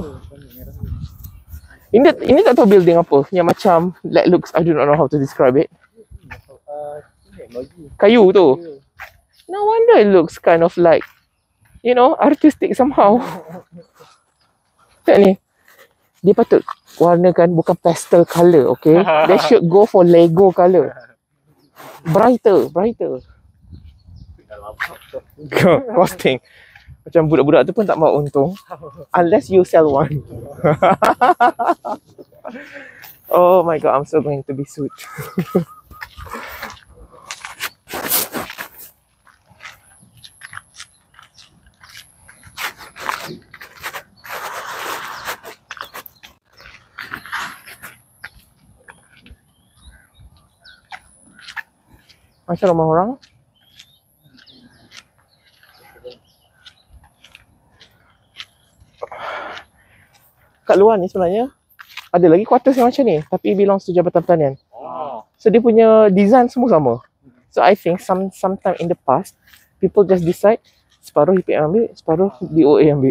[SPEAKER 1] Ini ini tak tahu building apa. Yang macam like looks, I do not know how to describe it.
[SPEAKER 4] Ah, teknologi.
[SPEAKER 1] Kayu tu. No wonder it looks kind of like, you know, artistic somehow. Tak ni. Dia patut warnakan bukan pastel colour, okay? They should go for Lego colour. Brighter, brighter. Costing. Macam budak-budak tu pun tak mau untung. Unless you sell one. Oh my god, I'm so going to be sued. Macam rumah orang. Kat luar ni sebenarnya ada lagi quarters yang macam ni, tapi belongs to Jabatan Pertanian.
[SPEAKER 3] Oh.
[SPEAKER 1] So dia punya design semua sama. So I think some sometime in the past people just decide separuh U P M ambil, separuh D O A ambil.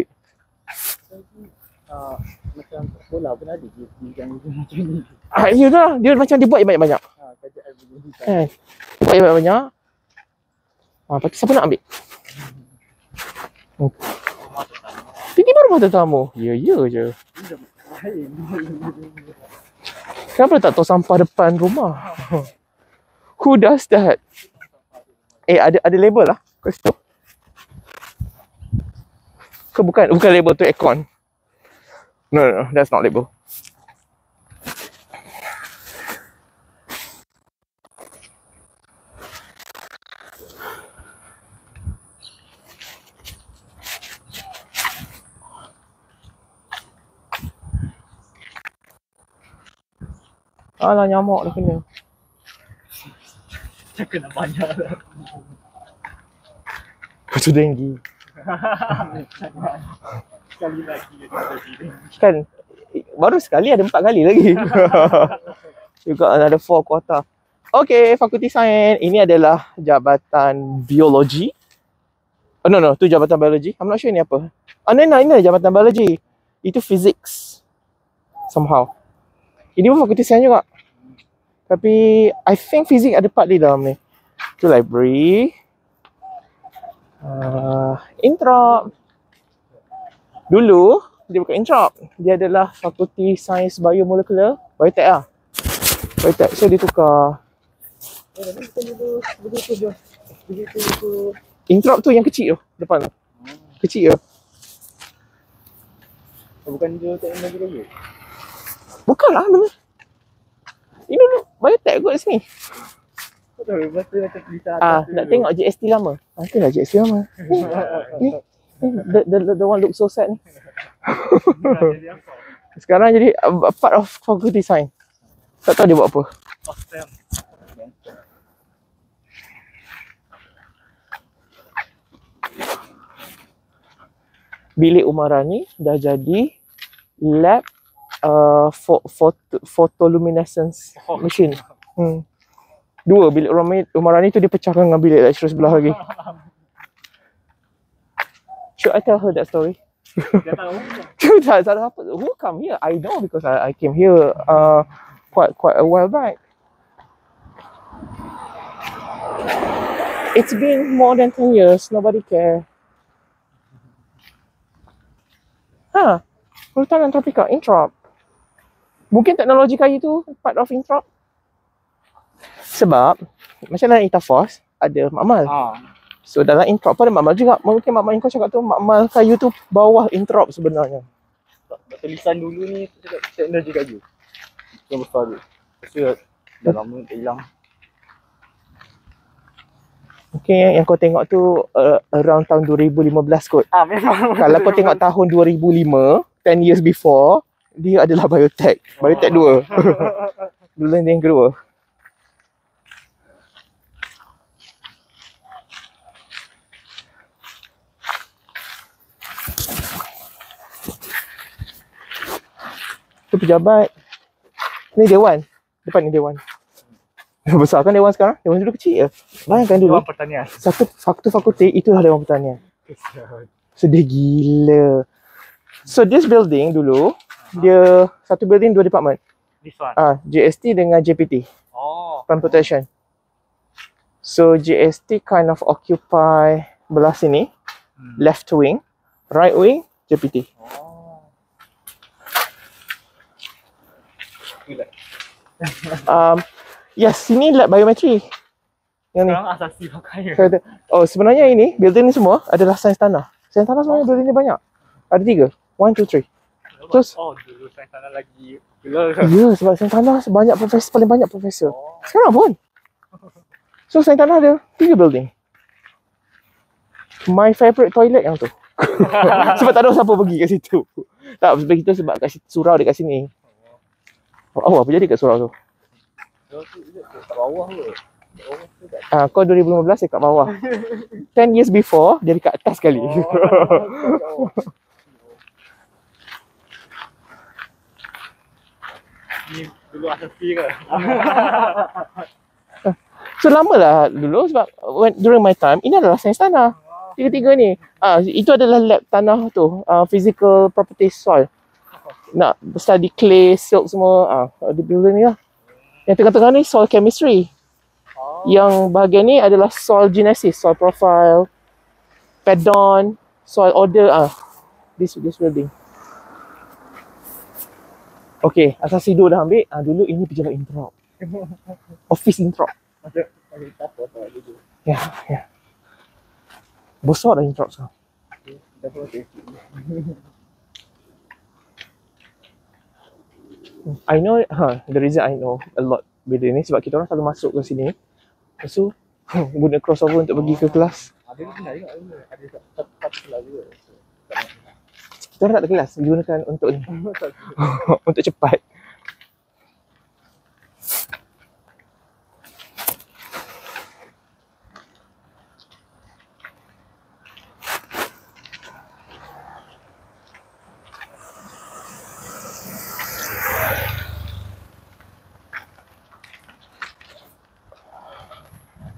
[SPEAKER 4] Ah, macam bola pun ada je yang macam ni.
[SPEAKER 1] Ah, ya dah, dia macam dia buat yang banyak-banyak.
[SPEAKER 4] Ah, kerajaan begini.
[SPEAKER 1] Kan? Buat yang banyak-banyak. Ah, lepas tu siapa nak ambil? Hmm. Tiba-tiba rumah tetamu. Ya, ya je. Kenapa tak tahu sampah depan rumah? Who does that? Eh, ada ada label lah kat situ. Ke bukan, bukan label tu aircon. No, no, no, that's not label. Alah, nyamuk dah kena.
[SPEAKER 4] Kena banyak lah.
[SPEAKER 1] Lepas tu denggi.
[SPEAKER 4] Sekali lagi kita jadi.
[SPEAKER 1] Kan baru sekali ada empat kali lagi. You got another four quarter. Okay, Fakulti Sains. Ini adalah Jabatan Biologi. Oh, no, no. Tu Jabatan Biologi. I'm not sure ni apa. Ah, no, no. Ini Jabatan Biologi. Itu Physics. Somehow. Ini pun Fakulti Sains juga. Tapi, I think Physics ada part di dalam ni. Tu Library. Uh, Introp. Dulu, dia bukan Introp. Dia adalah Fakulti Sains Biomolekular. Biotech lah. Biotech. So, dia tukar. Introp tu yang kecil tu. Depan tu. Kecil tu.
[SPEAKER 4] Bukan dia teknologi lagi.
[SPEAKER 1] Bukan lah benda. Ini dulu biotech kot sini.
[SPEAKER 4] Betul, betul macam tulisan
[SPEAKER 1] Ah,
[SPEAKER 4] atas tu.
[SPEAKER 1] nak tengok J S T lama. Ah, tu lah J S T lama. Ni, ni, ni the, the, the, the one look so sad ni.
[SPEAKER 4] Jadi apa?
[SPEAKER 1] Sekarang jadi uh, part of Faculty Science. Tak tahu dia buat apa.
[SPEAKER 4] Awesome.
[SPEAKER 1] Bilik Umara ni dah jadi lab uh, for, photo, photoluminescence machine. Hmm. Dua bilik Umara, Umara ni tu dia pecahkan dengan bilik lecturer sebelah lagi. Should I tell her that story?
[SPEAKER 4] Dia tahu.
[SPEAKER 1] tak, tak ada apa. Who come here? I know because I, I came here uh, quite quite a while back. It's been more than ten years. Nobody care. Ha, Perhutanan Tropika, Introp. Mungkin teknologi kayu tu part of Introp. Sebab macam dalam Itafos ada makmal.
[SPEAKER 4] Ha.
[SPEAKER 1] So dalam Introp pun ada makmal juga. Mungkin makmal yang kau cakap tu makmal kayu tu bawah Introp sebenarnya.
[SPEAKER 4] Tulisan dulu ni cakap teknologi kayu. Yang besar tu. Lepas tu dah lama tak hilang.
[SPEAKER 1] Mungkin yang, yang kau tengok tu uh, around tahun dua ribu lima belas kot.
[SPEAKER 4] Ah memang.
[SPEAKER 1] Kalau kau tengok tahun dua ribu lima, ten years before, dia adalah biotech. Biotech dua. Dulu yang kedua. Tu pejabat. Ni Dewan. Depan ni Dewan. Besar kan Dewan sekarang? Dewan dulu kecil je. Bayangkan dulu.
[SPEAKER 4] Dewan Pertanian.
[SPEAKER 1] Satu faktor fakulti itulah Dewan Pertanian. Sedih gila. So this building dulu, dia satu building dua department.
[SPEAKER 4] This one.
[SPEAKER 1] Ah, J S T dengan J P T,
[SPEAKER 4] Oh.
[SPEAKER 1] Plant Protection. So J S T kind of occupy belah sini,
[SPEAKER 4] Hmm.
[SPEAKER 1] left wing, right wing J P T.
[SPEAKER 4] Oh.
[SPEAKER 1] Um, yes, sini lab biometri. Yang ni.
[SPEAKER 4] Sekarang asasi pakai.
[SPEAKER 1] Kata, oh sebenarnya ini building ni semua adalah sains tanah. Sains tanah sebenarnya building ni banyak. Ada tiga. One, two, three. Terus-
[SPEAKER 4] Oh dulu sains tanah lagi gila.
[SPEAKER 1] Ya, sebab sains tanah sebanyak profesor, paling banyak profesor.
[SPEAKER 4] Oh.
[SPEAKER 1] Sekarang pun. So sains tanah ada tiga building. My favourite toilet yang tu. Sebab tak ada siapa pergi kat situ. Tak, sebab kita sebab kat situ, surau dekat sini. Oh, apa jadi kat surau tu?
[SPEAKER 4] Kat bawah ke?
[SPEAKER 1] Ah, kau dua ribu lima belas dekat bawah. ten years before, dia dekat atas sekali.
[SPEAKER 4] Oh. Ni dulu asasi ke?
[SPEAKER 1] So lama lah dulu sebab when, during my time, ini adalah sains tanah. Tiga-tiga ni. Ah, itu adalah lab tanah tu. Ah, physical properties soil. Nak study clay, silk semua. Ah, di building ni lah. Yang tengah-tengah ni soil chemistry.
[SPEAKER 4] Oh.
[SPEAKER 1] Yang bahagian ni adalah soil genesis, soil profile, padon, soil order. Ah, this this building. Okay, asas hidup dah ambil. Ah, dulu ini pejabat Introp. Office Introp.
[SPEAKER 4] Ada ada apa tak dulu.
[SPEAKER 1] Ya, ya. Besar dah Introp sekarang.
[SPEAKER 4] Dah boleh.
[SPEAKER 1] I know, huh, the reason I know a lot benda ni sebab kita orang selalu masuk ke sini. Lepas tu, guna crossover untuk pergi ke kelas.
[SPEAKER 4] Ada ni pernah tengok dulu. Ada satu satu kelas juga.
[SPEAKER 1] Kita orang tak ada kelas, digunakan untuk ni. Untuk cepat.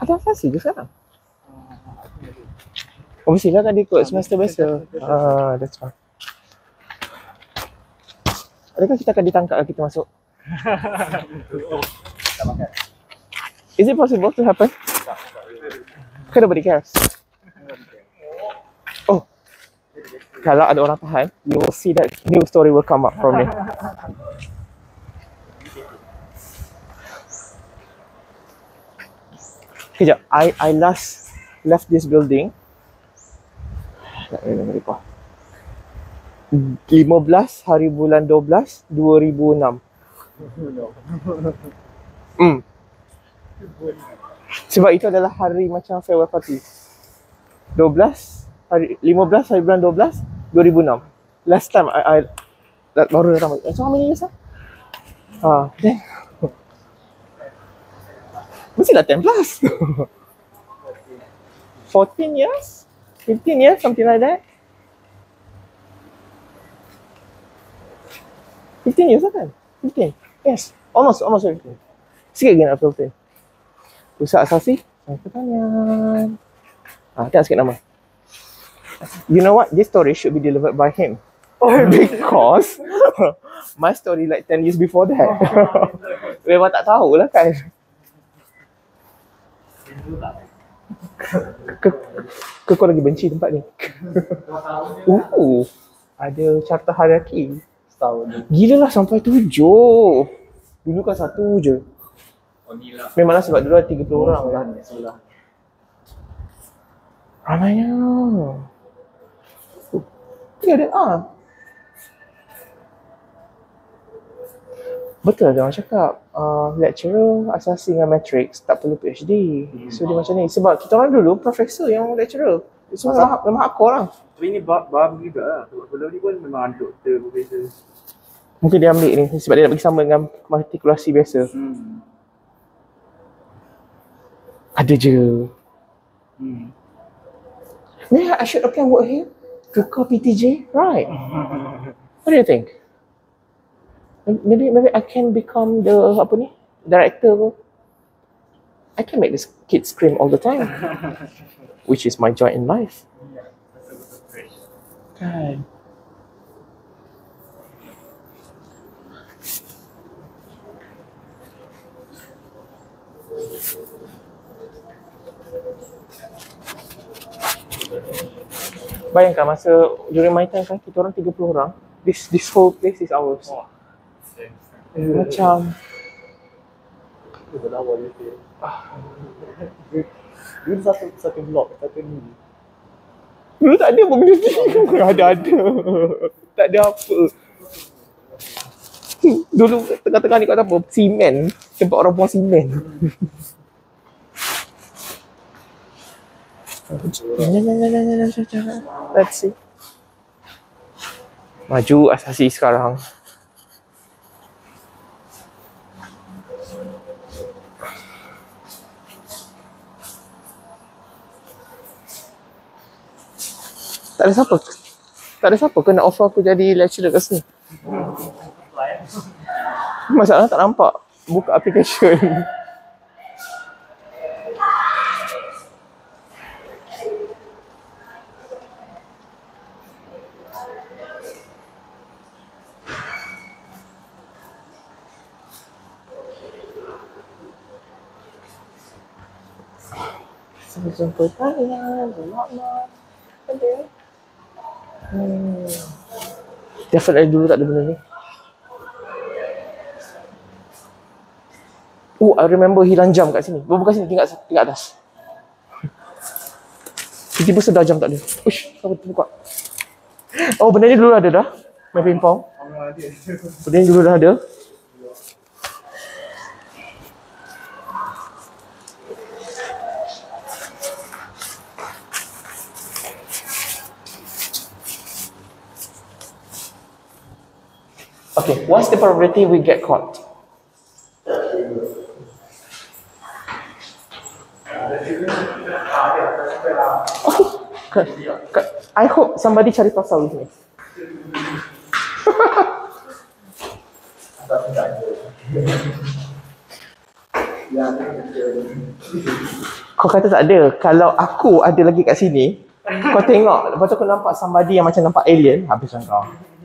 [SPEAKER 1] Ada asasi je sekarang. Oh, mestilah kan dia ikut semester biasa. Ah, that's fine. Adakah kita akan ditangkap kalau kita masuk? Is it possible to happen? Kan nobody cares. Oh, kalau ada orang tahan, you will see that new story will come up from me. Kejap, I I last left this building. Tak ada lupa. lima belas hari bulan dua belas dua ribu enam. Hmm. Sebab itu adalah hari macam farewell party. dua belas hari lima belas hari bulan dua belas dua ribu enam. Last time I, I that baru datang. So how many years ah? Ah, then mestilah ten plus. fourteen years? fifteen years, something like that. fifteen years lah kan? fifteen. Yes. Almost, almost fifteen. Sikit lagi nak fifteen. Pusat asasi, pertanyaan. Ah, tengok sikit nama. You know what? This story should be delivered by him. Because my story like ten years before that. Memang tak tahu lah kan. Ke, ke kau lagi benci tempat ni? Uh, ada carta hierarki. Gila lah sampai tujuh. Dulu kan satu je. Memanglah sebab dulu ada tiga puluh orang lah. Ramainya. Uh, dia ada ah. Betul ada orang cakap uh, lecturer asasi dengan matrix tak perlu P H D. Hmm. So dia macam ni sebab kita orang dulu profesor yang lecturer. So memang memang hardcore lah.
[SPEAKER 4] Tapi ni bab juga lah. Sebelum ni pun memang ada doktor, profesor.
[SPEAKER 1] Mungkin dia ambil ni sebab dia nak bagi sama dengan matrikulasi biasa.
[SPEAKER 4] Hmm.
[SPEAKER 1] Ada je.
[SPEAKER 4] Hmm.
[SPEAKER 1] Maybe I should apply work here. Tukar P T J, right? What do you think? Maybe maybe I can become the apa ni? Director ke? I can make this kid scream all the time. Which is my joy in life. Kan. Bayangkan masa during my time kan kita orang tiga puluh orang. This this whole place is ours. Oh. Macam
[SPEAKER 4] dulu satu satu blok, satu ni.
[SPEAKER 1] dulu tak ada pun benda ni. Ada ada. Tak ada apa. Dulu tengah-tengah ni kau tahu apa? Simen. Tempat orang buang simen. Let's see. Maju asasi sekarang. Tak ada siapa. Tak ada siapa kena offer aku jadi lecturer kat sini. Masalah tak nampak buka application. Jumpa tanya, bermakna. Ada. Hmm. Definitely dulu tak ada benda ni. Oh, I remember hilang jam kat sini. Bukan sini, tinggal tinggal atas. Tiba-tiba sedar jam tak ada. Uish, apa tu buka? Oh, benda ni dulu ada dah. Main pingpong. Benda ni dulu dah ada. Okay, what's the probability we get caught? Okay, I hope somebody cari pasal with me. Kau kata tak ada. Kalau aku ada lagi kat sini, kau tengok, lepas tu aku nampak somebody yang macam nampak alien, habis kau.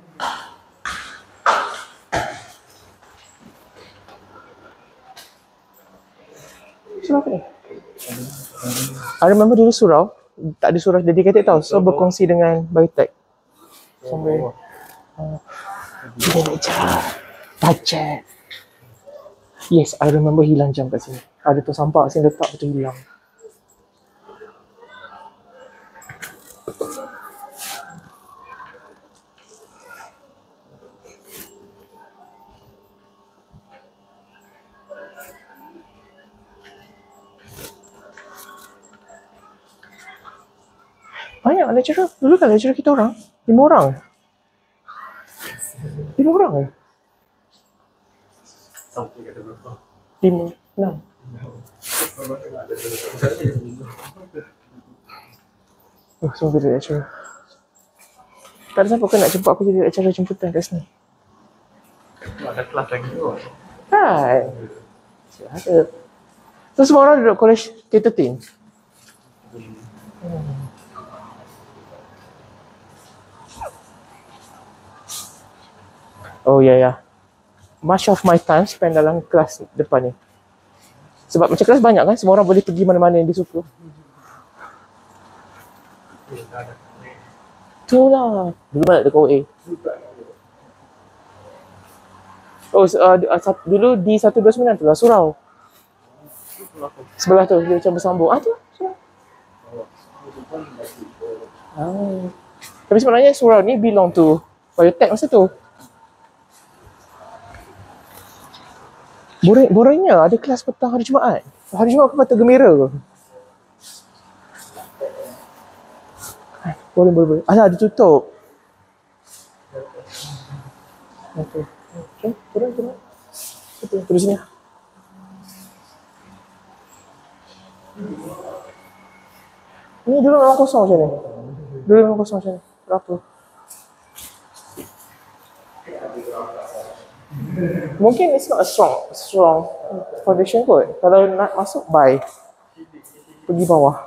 [SPEAKER 1] Surau apa ni? I remember dulu surau, tak ada surau dedicated tau. So berkongsi dengan biotech. Somewhere. Uh, dia nak cakap. Bajet. Yes, I remember hilang jam kat sini. Ada tu sampah sini letak betul hilang. Banyak lecturer. Dulu kan lecturer kita orang. Lima orang. Lima orang ke? Lima. Enam. Oh, semua beda lecturer. Tak ada siapa kan nak jemput aku jadi lecturer jemputan kat sini.
[SPEAKER 3] Ada kelas lagi tu.
[SPEAKER 1] Kan? Ada. So semua orang duduk college theatre team. Hmm. Oh ya yeah, ya. Yeah. Much of my time spend dalam kelas depan ni. Sebab macam kelas banyak kan, semua orang boleh pergi mana-mana yang dia suka. Tu lah. Dulu mana ada K O A. Oh, uh, uh, dulu di seratus dua puluh sembilan tu lah surau. Sebelah tu dia macam bersambung. Ah tu surau. Ah. Tapi sebenarnya surau ni belong to biotech masa tu. Boring, boringnya ada kelas petang hari Jumaat. Hari Jumaat aku patut gembira ke? Boring, boring, boring. Alah, dia tutup. Okay. Okay, turun, turun. Turun, turun sini. Ni dulu memang kosong macam ni. Dulu memang kosong macam ni. Berapa? Mungkin it's not a strong strong foundation kot. Kalau nak masuk, bye. Pergi bawah.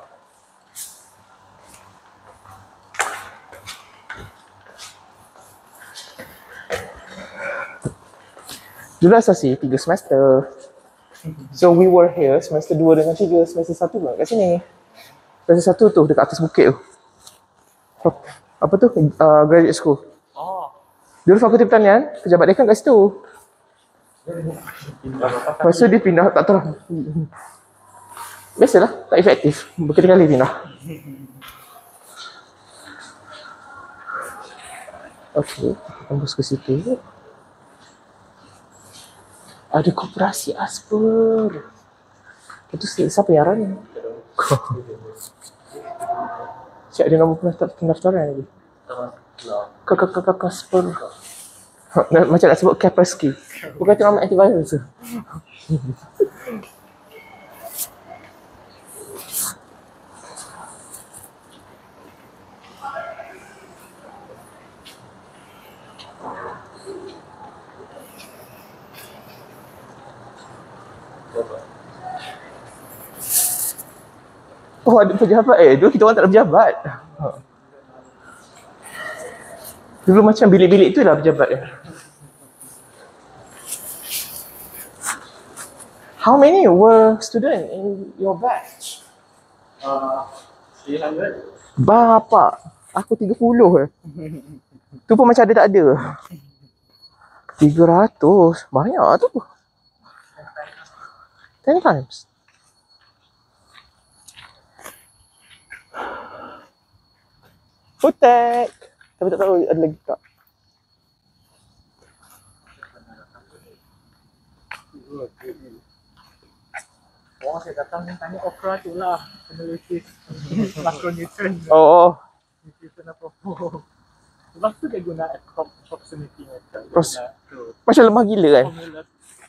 [SPEAKER 1] Dulu asasi tiga semester. So we were here semester dua dengan tiga, semester satu pun kat sini. Semester satu tu dekat atas bukit tu. Apa tu? Uh, graduate school.
[SPEAKER 2] Oh.
[SPEAKER 1] Dulu fakulti pertanian, pejabat dekan kat situ. Lepas tu dia pindah, tak tahu. Biasalah, tak efektif. Berkali-kali pindah. Okey, tembus ke situ. Ada koperasi Asper. Itu siapa yang run ni? Siap ada nama pendaftaran lagi. Kakak-kakak Asper. Macam nak sebut Kaspersky. Bukan tu nama antivirus tu. Oh, ada pejabat eh. Dulu kita orang tak ada pejabat. Dulu macam bilik-bilik tu lah pejabat dia. How many were student in your batch?
[SPEAKER 4] Uh, three hundred.
[SPEAKER 1] Bapak, aku tiga puluh eh. Tu pun macam ada tak ada. tiga ratus, banyak tu. ten times. Food tech. Tapi tak tahu ada lagi tak.
[SPEAKER 4] Orang saya datang ni tanya okra tu lah. Analysis macronutrient.
[SPEAKER 1] Oh, oh.
[SPEAKER 4] Nutrition apa. Lepas tu dia guna proximity method.
[SPEAKER 1] Pros-
[SPEAKER 4] Guna tu.
[SPEAKER 1] Macam lemah gila kan.
[SPEAKER 4] Formula.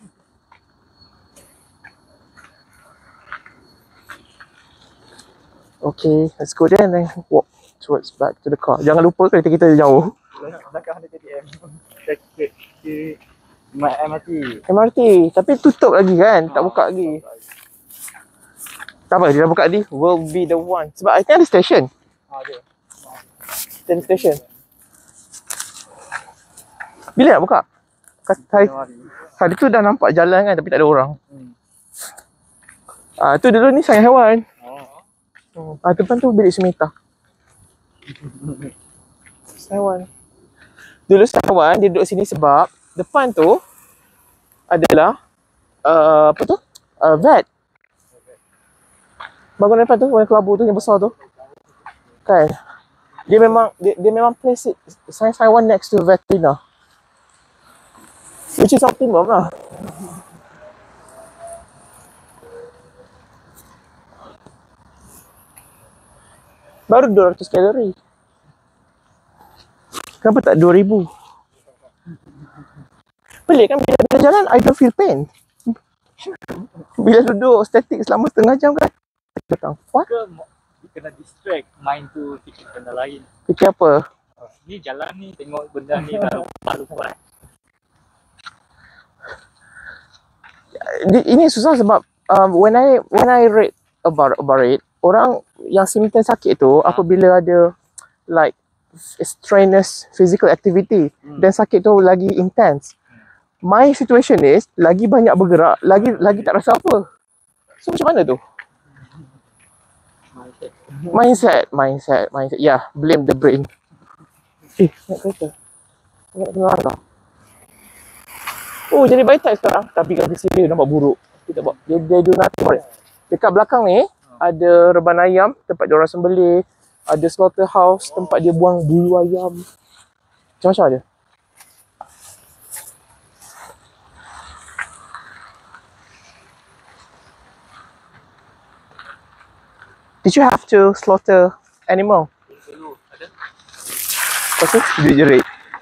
[SPEAKER 1] Okay, let's go there and then walk towards back to the car. Jangan lupa kereta kita jauh.
[SPEAKER 4] Belakang ada K T M. Check check. M R T.
[SPEAKER 1] M R T. Tapi tutup lagi kan? Tak buka lagi. Tak apa, dia dah buka tadi. Will be the one. Sebab I think ada station.
[SPEAKER 4] Ha, ada.
[SPEAKER 1] Ada station. Bila nak buka? Kat- Hari, hari tu dah nampak jalan kan tapi tak ada orang.
[SPEAKER 4] Hmm.
[SPEAKER 1] Ah, tu dulu ni sayang hewan.
[SPEAKER 4] Oh.
[SPEAKER 1] Ah, depan tu bilik Semita. Sayang hewan. Dulu sayang hewan dia duduk sini sebab depan tu adalah uh, apa tu? Uh, vet. Bangunan depan tu, bangunan kelabu tu yang besar tu. Kan? Dia memang dia, dia memang place it sayang hewan next to veteriner. Which is optimum lah. Baru dua ratus kalori. Kenapa tak dua ribu? Pelik kan bila, bila jalan I don't feel pain. Bila duduk static selama setengah jam kan datang. What?
[SPEAKER 4] Ke dia kena distract mind tu fikir benda lain.
[SPEAKER 1] Fikir apa?
[SPEAKER 4] Oh, ni jalan ni tengok benda ni dah lupa-lupa.
[SPEAKER 1] Di- Ini susah sebab um, when I when I read about about it, orang yang simptom sakit tu
[SPEAKER 4] Ha.
[SPEAKER 1] apabila ada like strenuous physical activity
[SPEAKER 4] Hmm.
[SPEAKER 1] dan sakit tu lagi intense. My situation is lagi banyak bergerak, lagi lagi tak rasa apa. So macam mana tu?
[SPEAKER 4] Mindset.
[SPEAKER 1] Mindset, mindset, mindset. Ya, yeah, blame the brain. Eh, naik kereta. Naik kena tak? Oh, jadi baik tak sekarang? Tapi kat sini dia nampak buruk. Kita buat. Dia, dia do nothing for it. Dekat belakang ni, ada reban ayam, tempat dia orang sembelih. Ada slaughterhouse, tempat dia buang bulu ayam. Macam-macam ada. Did you have to slaughter animal?
[SPEAKER 4] Dulu ada.
[SPEAKER 1] Lepas tu, dia jerit.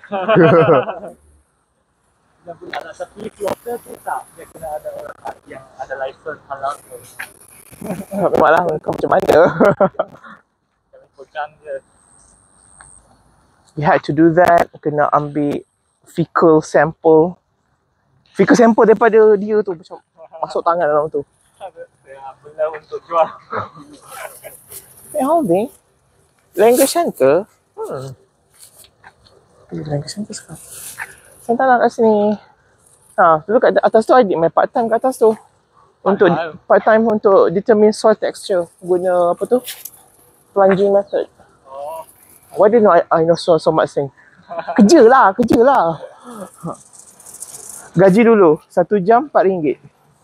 [SPEAKER 4] Dia pun nak tapi slaughter tu tak. Dia kena ada orang yang ada license halal tu.
[SPEAKER 1] Memanglah, kau macam mana?
[SPEAKER 4] Jangan kocang je.
[SPEAKER 1] You had to do that. Kena ambil fecal sample. Fecal sample daripada dia tu. Macam masuk tangan dalam tu.
[SPEAKER 4] Ada benda untuk jual.
[SPEAKER 1] Eh, holding. Language center. Hmm. Eh, language center sekarang. Saya tak nak kat sini. Ha, dulu kat atas tu I did my part time kat atas tu. Untuk
[SPEAKER 4] Part-time?
[SPEAKER 1] part time untuk determine soil texture. Guna apa tu? Plunging method.
[SPEAKER 4] Oh.
[SPEAKER 1] Why do you know I, I know so, so much thing? Kerja lah, kerja lah. Gaji dulu, satu jam empat ringgit.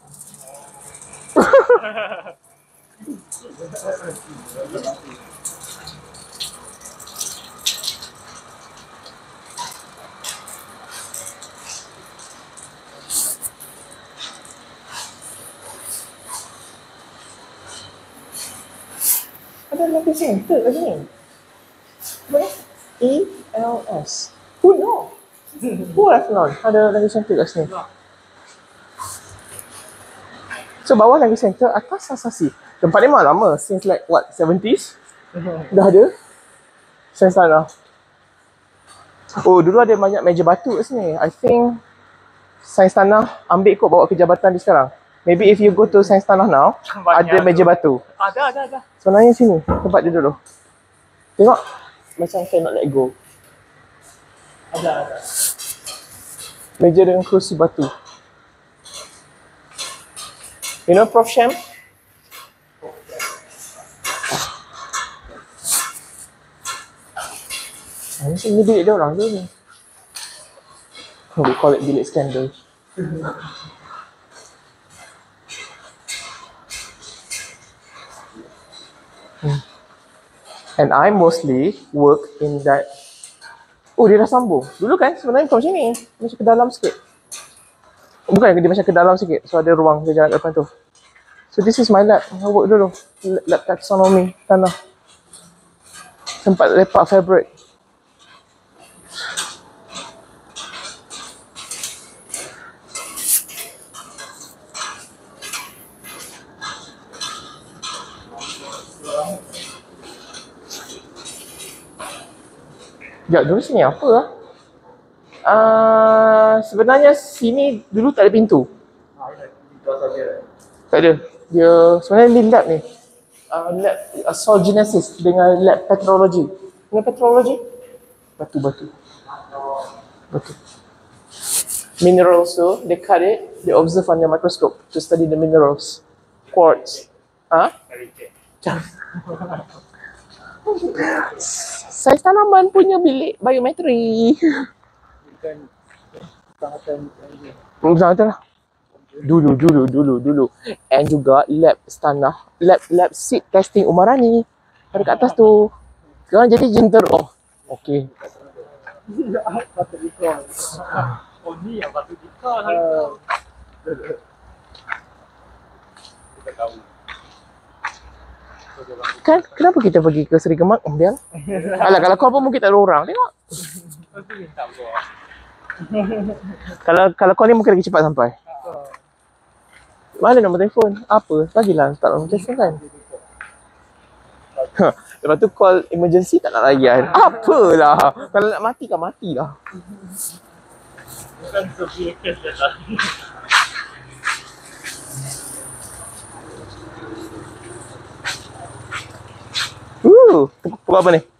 [SPEAKER 1] Ada lagi center kat sini. Apa ni? E L S. Who know? Who have known? Ada lagi center kat sini. So bawah lagi center, atas asasi. Tempat ni memang lama. Since like what, seventies? Dah ada. Sains tanah. Oh, dulu ada banyak meja batu kat sini. I think Sains tanah ambil kot bawa ke jabatan dia sekarang. Maybe if you go to Sains tanah now, ada
[SPEAKER 4] Banyak
[SPEAKER 1] meja
[SPEAKER 4] tu.
[SPEAKER 1] batu.
[SPEAKER 4] Ada, ada, ada.
[SPEAKER 1] Sebenarnya sini, tempat dia dulu. Tengok. Macam cannot let go.
[SPEAKER 4] Ada, ada.
[SPEAKER 1] Meja dengan kerusi batu. You know Prof Sham? Ah, ni ni bilik dia orang tu ni. We call it bilik skandal. Hmm. And I mostly work in that. Oh, dia dah sambung. Dulu kan sebenarnya kau macam ni. Macam ke dalam sikit. Bukan, dia macam ke dalam sikit. So ada ruang dia jalan kat depan tu. So this is my lab. I work dulu. Lab taxonomy tanah. Tempat lepak fabric. Sekejap, dulu sini apa lah? Uh, sebenarnya sini dulu tak ada pintu. Tak ada. Dia sebenarnya ni lab ni. Uh, lab uh, soil genesis dengan lab petrology. Dengan petrology? Batu-batu. Batu. Minerals tu, they cut it, they observe on their microscope to study the minerals. Quartz. Ah? Huh? Saiz tanaman punya bilik biometri.
[SPEAKER 4] Bukan tangatan
[SPEAKER 1] Betul lah. Dulu, dulu, dulu, dulu. And juga lab tanah, lab lab seed testing Umarani. Ada kat atas tu. Sekarang jadi jenter. Oh, okey.
[SPEAKER 4] patut ikut.
[SPEAKER 3] Oh ni yang patut kita kita tahu.
[SPEAKER 1] Kan, kenapa kita pergi ke Seri Kemak, Ambiang? Alah, kalau kau pun mungkin tak ada orang. Tengok.
[SPEAKER 3] Pasti minta buat.
[SPEAKER 1] Kalau kalau kau ni mungkin lagi cepat sampai. Mana nombor telefon? Apa? Bagilah tak nombor telefon kan. Ha, lepas tu call emergency tak nak layan. Apalah. Kalau nak mati kan matilah.
[SPEAKER 3] Bukan sebuah kes dah tak.
[SPEAKER 1] Uh, pokok, pokok apa ni?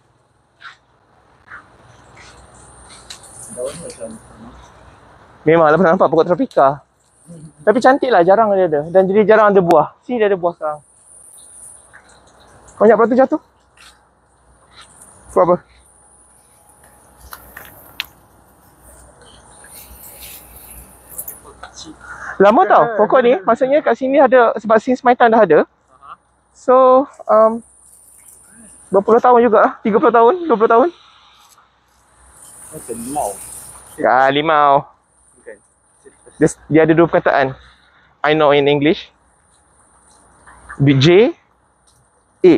[SPEAKER 1] Memanglah pernah nampak pokok tropika. Tapi cantik lah, jarang dia ada. Dan jadi jarang ada buah. Sini dia ada buah sekarang. Banyak pula tu jatuh. Pokok apa? Lama tau pokok ni. Maksudnya kat sini ada, sebab since my time dah ada. So, um, berapa puluh tahun juga lah. tiga puluh tahun, dua puluh tahun.
[SPEAKER 4] Macam limau.
[SPEAKER 1] Ya, limau.
[SPEAKER 4] Bukan.
[SPEAKER 1] Dia, dia ada dua perkataan. I know in English. B- J, A.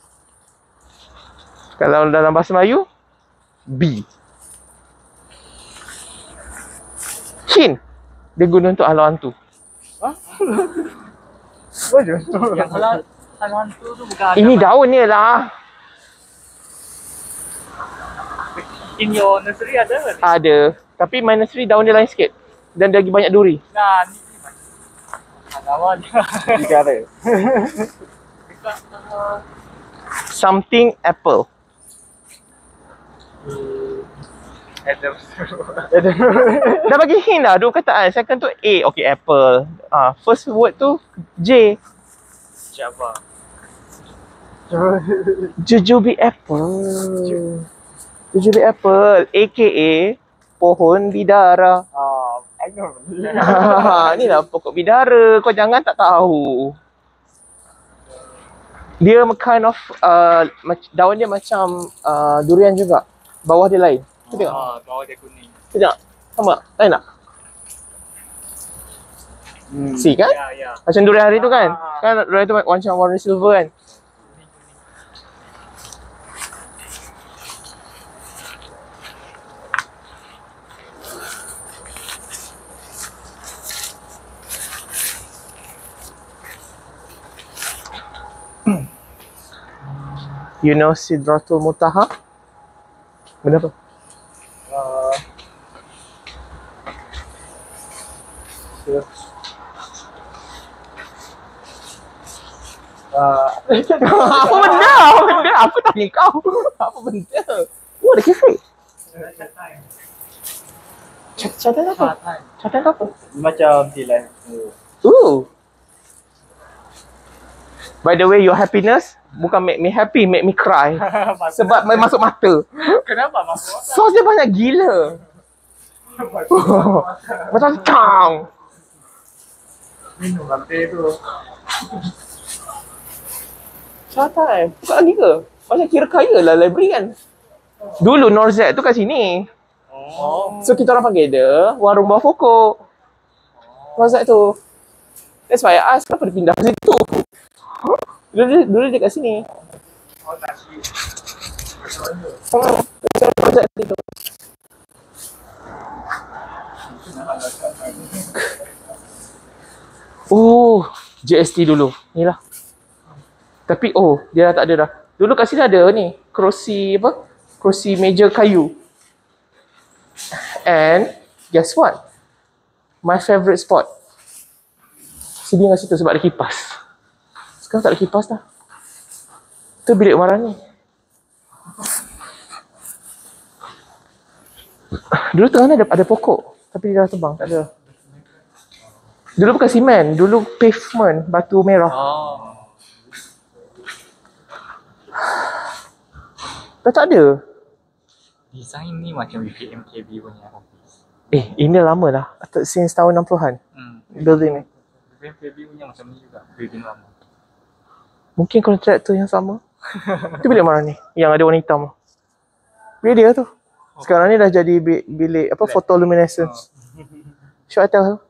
[SPEAKER 1] Kalau dalam bahasa Melayu, B. Chin. Dia guna untuk halau hantu.
[SPEAKER 4] Boleh.
[SPEAKER 3] Yang kalau tanah hantu tu bukan
[SPEAKER 1] Ini daun dia lah.
[SPEAKER 3] in your nursery ada ke?
[SPEAKER 1] Ada. Tapi my nursery daun dia lain sikit. Dan dia lagi banyak duri.
[SPEAKER 3] Nah, ni ni mana? Kawan.
[SPEAKER 4] Jika ada.
[SPEAKER 3] Dekat uh,
[SPEAKER 1] Something apple.
[SPEAKER 3] Adam.
[SPEAKER 1] Dah bagi hint dah. Dua perkataan. Second tu A. Okay, apple. Ah, first word tu J.
[SPEAKER 3] Java.
[SPEAKER 1] Jujube apple. Jujube apple. A K A pohon bidara.
[SPEAKER 4] Ah, I know.
[SPEAKER 1] Ha, ni lah pokok bidara. Kau jangan tak tahu. Dia kind of uh, daun dia macam uh, durian juga. Bawah dia lain. Kau tengok.
[SPEAKER 3] Ah, bawah dia kuning.
[SPEAKER 1] Kau tengok. Sama. Lain tak?
[SPEAKER 4] Hmm.
[SPEAKER 1] See kan?
[SPEAKER 3] Ya, ya.
[SPEAKER 1] Macam durian hari tu kan?
[SPEAKER 3] Ah.
[SPEAKER 1] Kan durian tu macam warna silver kan? You know Sidratul Muntaha? Benda apa?
[SPEAKER 4] Ah. Ah,
[SPEAKER 1] Apa benda? Apa benda? Aku tanya kau. Apa benda? Oh, ada kafe. Cat- Catatan apa? Catatan apa?
[SPEAKER 4] macam tilan.
[SPEAKER 1] Ooh. By the way, your happiness bukan make me happy, make me cry. Sebab main masuk mata.
[SPEAKER 3] Kenapa masuk?
[SPEAKER 1] Sos dia banyak gila. Macam cang.
[SPEAKER 3] Minum lantai tu.
[SPEAKER 1] Catat. Bukan lagi ke? Macam kira kaya lah library kan. Dulu Norzet tu kat sini.
[SPEAKER 3] Oh.
[SPEAKER 1] So kita orang panggil dia warung bawah pokok. Norzet tu. That's why I ask kenapa dia pindah ke situ. Dulu dia, dulu dia kat sini.
[SPEAKER 3] Oh, nasi.
[SPEAKER 1] Hmm. Norzet tu. Oh, J S T dulu. Ni lah. Tapi oh, dia dah tak ada dah. Dulu kat sini ada ni, kerusi apa? Kerusi meja kayu. And guess what? My favourite spot. Sini dengan situ sebab ada kipas. Sekarang tak ada kipas dah. Tu bilik Umar ni. Dulu tengah ada, ada pokok. Tapi dia dah tebang, tak ada. Dulu bukan simen, dulu pavement, batu merah.
[SPEAKER 4] Oh.
[SPEAKER 1] Dah tak ada.
[SPEAKER 4] Design ni macam B P M K B punya office.
[SPEAKER 1] Eh, ini lama dah. Since tahun enam puluhan.
[SPEAKER 4] Hmm.
[SPEAKER 1] Building ni.
[SPEAKER 4] B P M K B punya macam ni juga. Building lama.
[SPEAKER 1] Mungkin kontraktor yang sama. Itu bilik mana ni? Yang ada warna hitam tu. Bilik dia tu. Sekarang ni dah jadi bilik, bilik apa, photoluminescence. Should I tell her?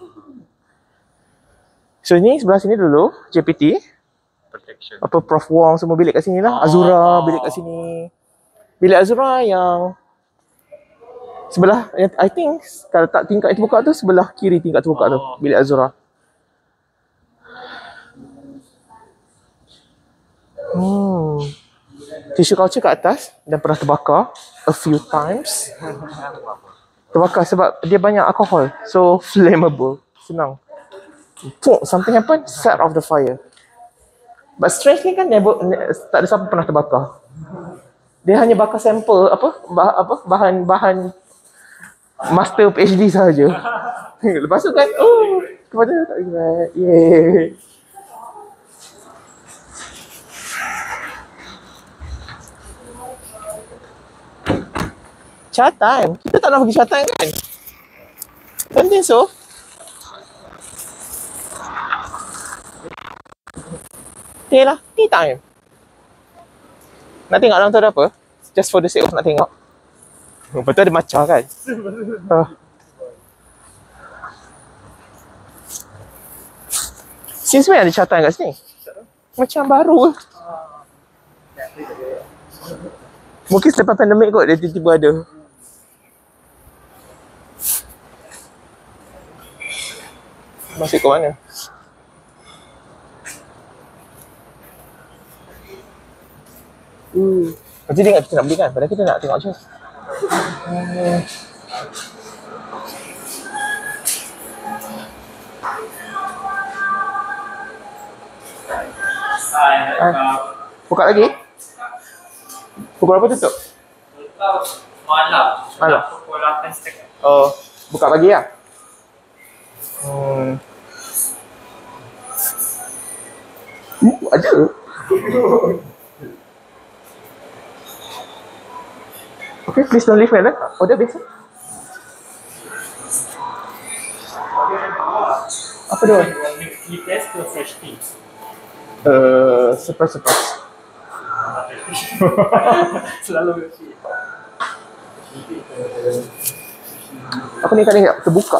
[SPEAKER 1] So ni sebelah sini dulu J P T.
[SPEAKER 4] Protection.
[SPEAKER 1] Apa Prof Wong semua bilik kat sini lah. Azura bilik kat sini. Bilik Azura yang sebelah, I think kalau tak tingkat itu buka tu, sebelah kiri tingkat tu buka tu. Bilik Azura. Hmm. Tissue culture kat atas dan pernah terbakar a few times. Terbakar sebab dia banyak alkohol. So flammable. Senang. Puk, something happen, set off the fire. But strangely kan never, ne, tak ada siapa pernah terbakar. Dia hanya bakar sampel apa, bah, apa bahan-bahan master PhD sahaja. Lepas tu kan, oh, kepada tak regret. Yay. Chat time. Kita tak nak pergi chat time kan? Don't think so. Okay lah, tea time. Nak tengok dalam tu ada apa? Just for the sake of nak tengok. Lepas tu ada matcha kan? Uh. Since when ada chat time kat sini? Macam baru. Mungkin selepas pandemik kot dia tiba-tiba ada. Masih ke mana? Hmm. Nanti dia ingat kita nak beli kan? Padahal kita nak tengok je. Hmm. Ah. Buka lagi? Pukul berapa tutup?
[SPEAKER 2] Tutup malam.
[SPEAKER 1] Malam?
[SPEAKER 2] Pukul lapan setengah.
[SPEAKER 1] Oh, buka pagi lah? Hmm. Uh, ada? Okay, please don't leave me alone. Order biasa. Apa dia?
[SPEAKER 2] Tea test ke fresh tea?
[SPEAKER 1] Uh, surprise-surprise.
[SPEAKER 2] Selalu
[SPEAKER 1] Apa ni tadi terbuka?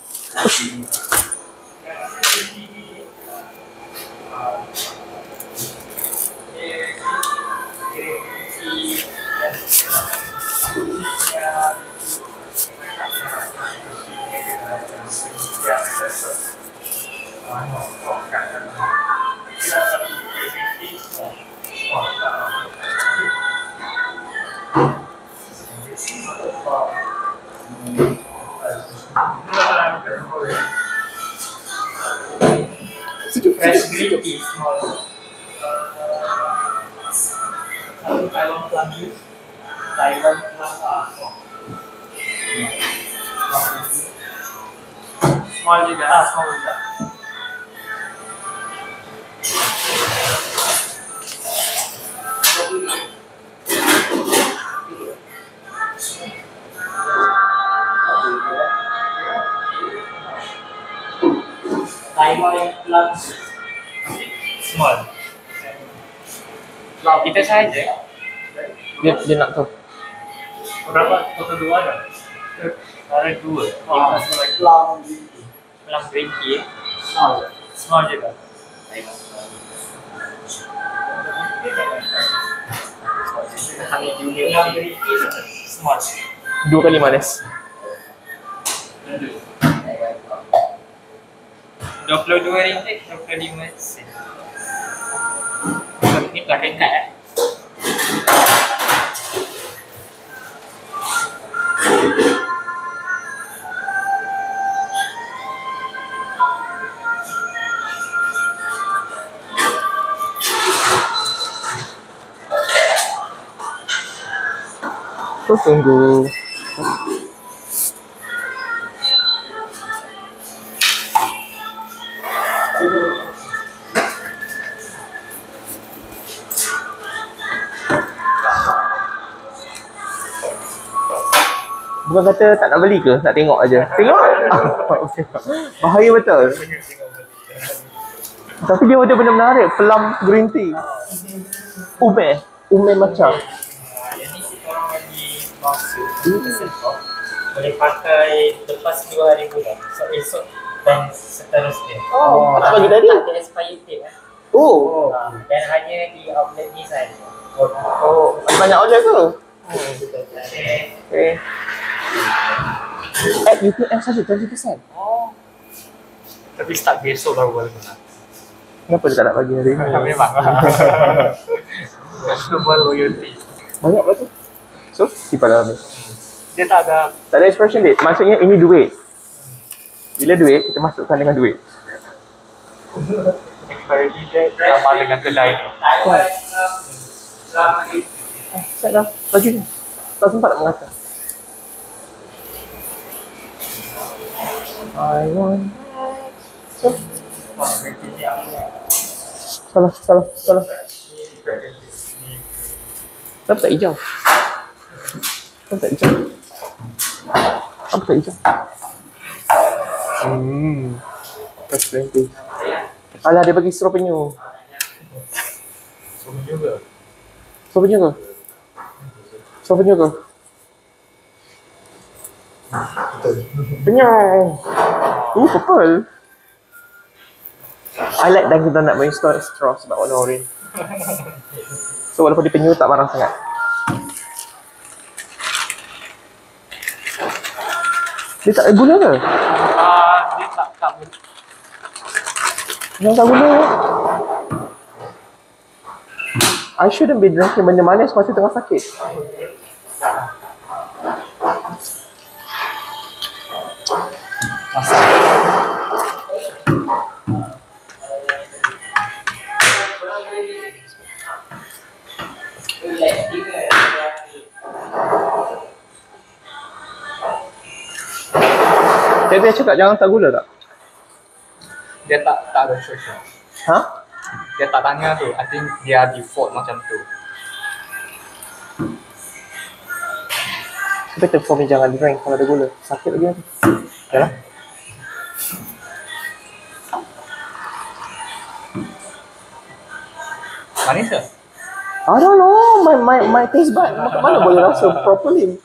[SPEAKER 2] fresh green tea small. Uh, Taiwan plum juice. Taiwan plum. Small juga, ah small juga. Taiwan plum small. Kita saja.
[SPEAKER 1] Dia, dia nak tahu.
[SPEAKER 2] Berapa? Total dua ada? Ada dua. Oh, plum plum green tea. Small. Small juga. Hanya junior plum green tea small.
[SPEAKER 1] Dua kali manis.
[SPEAKER 2] Dua puluh dua ringgit, dua puluh lima sen. Ini pakai kad eh?
[SPEAKER 1] Aku tunggu. Bukan kata tak nak beli ke? Nak tengok aja. Tengok. Bahaya betul. Tapi dia ada benda menarik. Plum green tea. Ume. Ume matcha.
[SPEAKER 2] Yang ni kita orang bagi masa boleh pakai lepas dua hari bulan. So esok dan seterusnya.
[SPEAKER 1] Oh, apa bagi tadi?
[SPEAKER 2] Tak ada expired date eh.
[SPEAKER 1] Oh.
[SPEAKER 2] Ha, dan hanya di outlet ni saja.
[SPEAKER 1] Oh, banyak order ke? Okay. At U P M saja dua puluh peratus.
[SPEAKER 3] Oh. Tapi start besok baru boleh guna.
[SPEAKER 1] Kenapa dia tak nak bagi hari ni?
[SPEAKER 3] Memang. Customer loyalty.
[SPEAKER 1] Banyak betul. So, simpan dalam ni.
[SPEAKER 3] Dia tak ada
[SPEAKER 1] Tak ada expiration date. Maksudnya ini duit. Bila duit, kita masukkan dengan duit.
[SPEAKER 3] expiry date sama dengan kedai ni.
[SPEAKER 1] Eh, set dah. Baju ni. Tak sempat nak mengata. I want. So. Salah, salah, salah. Kenapa tak hijau? Kenapa tak hijau? Kenapa tak hijau? Hmm. Fresh plenty. Alah, dia bagi straw penyu.
[SPEAKER 3] Semua juga.
[SPEAKER 1] Straw penyu ke? Straw penyu ke? Penyu. Uh, purple. I like Dunkin' Donut main straw, straw sebab warna orange. So walaupun dia penyu tak marah sangat. Dia tak ada gula ke?
[SPEAKER 3] Ah, dia tak tak
[SPEAKER 1] Yang tak gula. I shouldn't be drinking benda manis masa tengah sakit. Dia dia cakap jangan tak gula tak?
[SPEAKER 3] dia tak tak ada choice.
[SPEAKER 1] Ha?
[SPEAKER 3] Dia tak tanya tu. I think dia default macam tu.
[SPEAKER 1] Better for me jangan drink kalau ada gula. Sakit lagi nanti. Yalah.
[SPEAKER 3] Manis ke?
[SPEAKER 1] I don't know. My my my taste bud macam mana boleh rasa properly?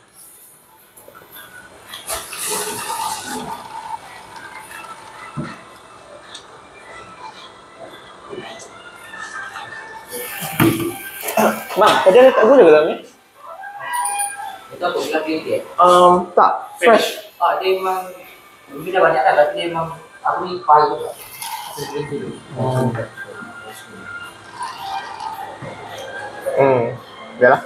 [SPEAKER 1] Mak, tadi ada tak gula ke dalam ni?
[SPEAKER 6] Itu aku bilang green tea.
[SPEAKER 1] Um, tak. Fresh.
[SPEAKER 6] Ah, dia memang mungkin dah banyak kan, tapi dia memang aku ni pahit juga. Aku green tea dulu.
[SPEAKER 1] Hmm. Hmm. Yalah.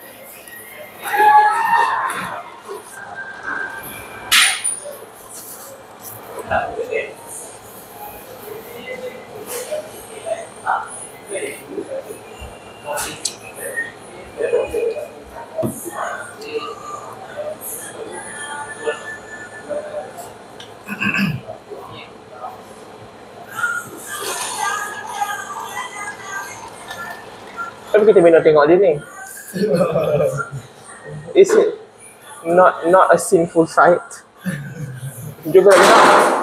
[SPEAKER 1] Tapi kita minat tengok dia ni. Is it not not a sinful sight? Juga nak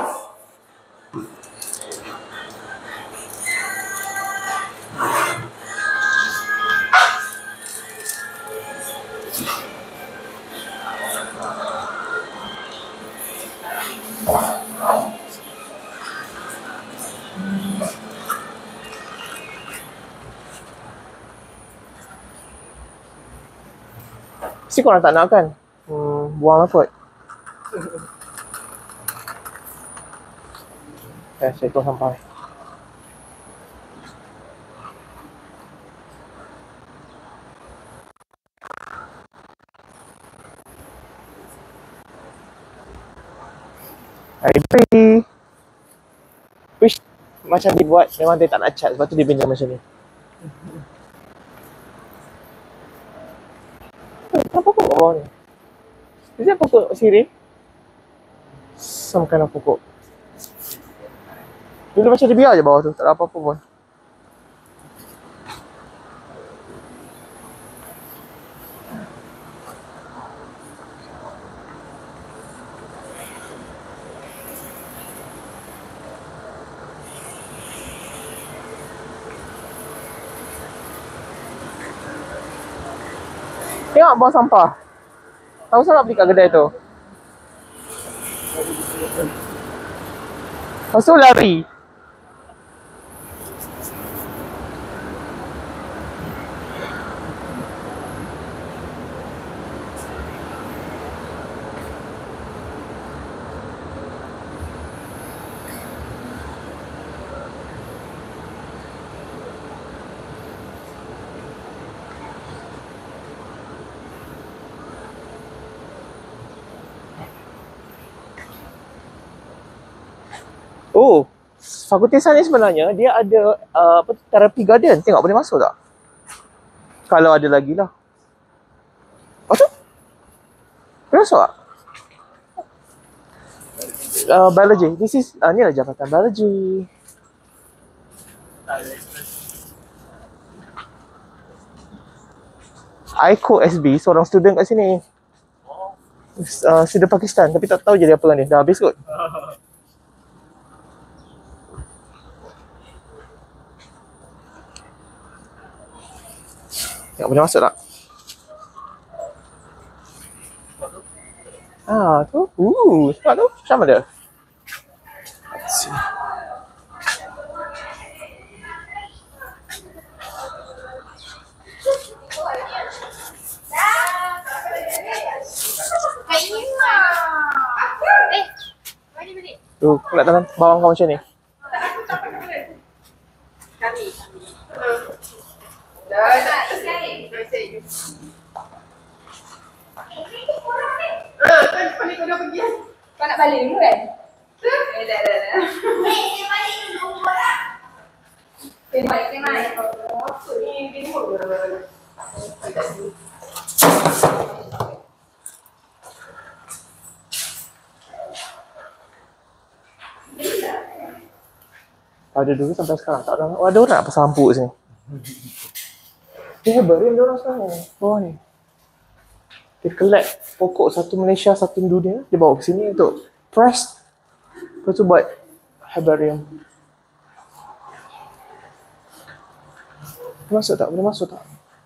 [SPEAKER 1] mesti korang tak nak kan? Hmm, buang apa? Eh, saya tuang sampai. Hai, Pri. Wish, macam dibuat memang dia tak nak cat, sebab tu dia pinjam macam ni. Kenapa pokok kat bawah ni? Is that pokok sirih? Some kind of pokok. Dulu macam dia biar je bawah tu, tak ada apa-apa pun. Tengok buang sampah. Tahu saya nak beli kat kedai tu. Lepas tu lari. Oh, Fakulti Sains sebenarnya dia ada uh, apa tu, terapi garden. Tengok boleh masuk tak? Kalau ada lagi lah. Apa tu? Boleh masuk tak? Uh, biology. This is, uh, ni lah jabatan biology. Aiko S B, seorang student kat sini. Uh, student Pakistan, tapi tak tahu jadi apa kan dia. Dah habis kot. Tak boleh masuk tak? Ah, tu. Uh, sebab tu. Macam mana? Let's see.
[SPEAKER 5] Eh, balik balik.
[SPEAKER 1] Tu, pula dalam bawang kau macam ni.
[SPEAKER 5] Kau nak balik dulu kan? Eh, dah, dah, dah. Eh, dia balik dulu lah. Dia balik, dia balik. Apa ni? Dia buat. Ada dulu sampai sekarang tak ada. Oh, ada orang nak pasang lampu sini. Dia hebarin dia orang sekarang ni. Bawah ni. Dia collect pokok satu Malaysia, satu dunia. Dia bawa ke sini untuk press. Lepas tu buat herbarium. Boleh masuk tak? Boleh masuk tak?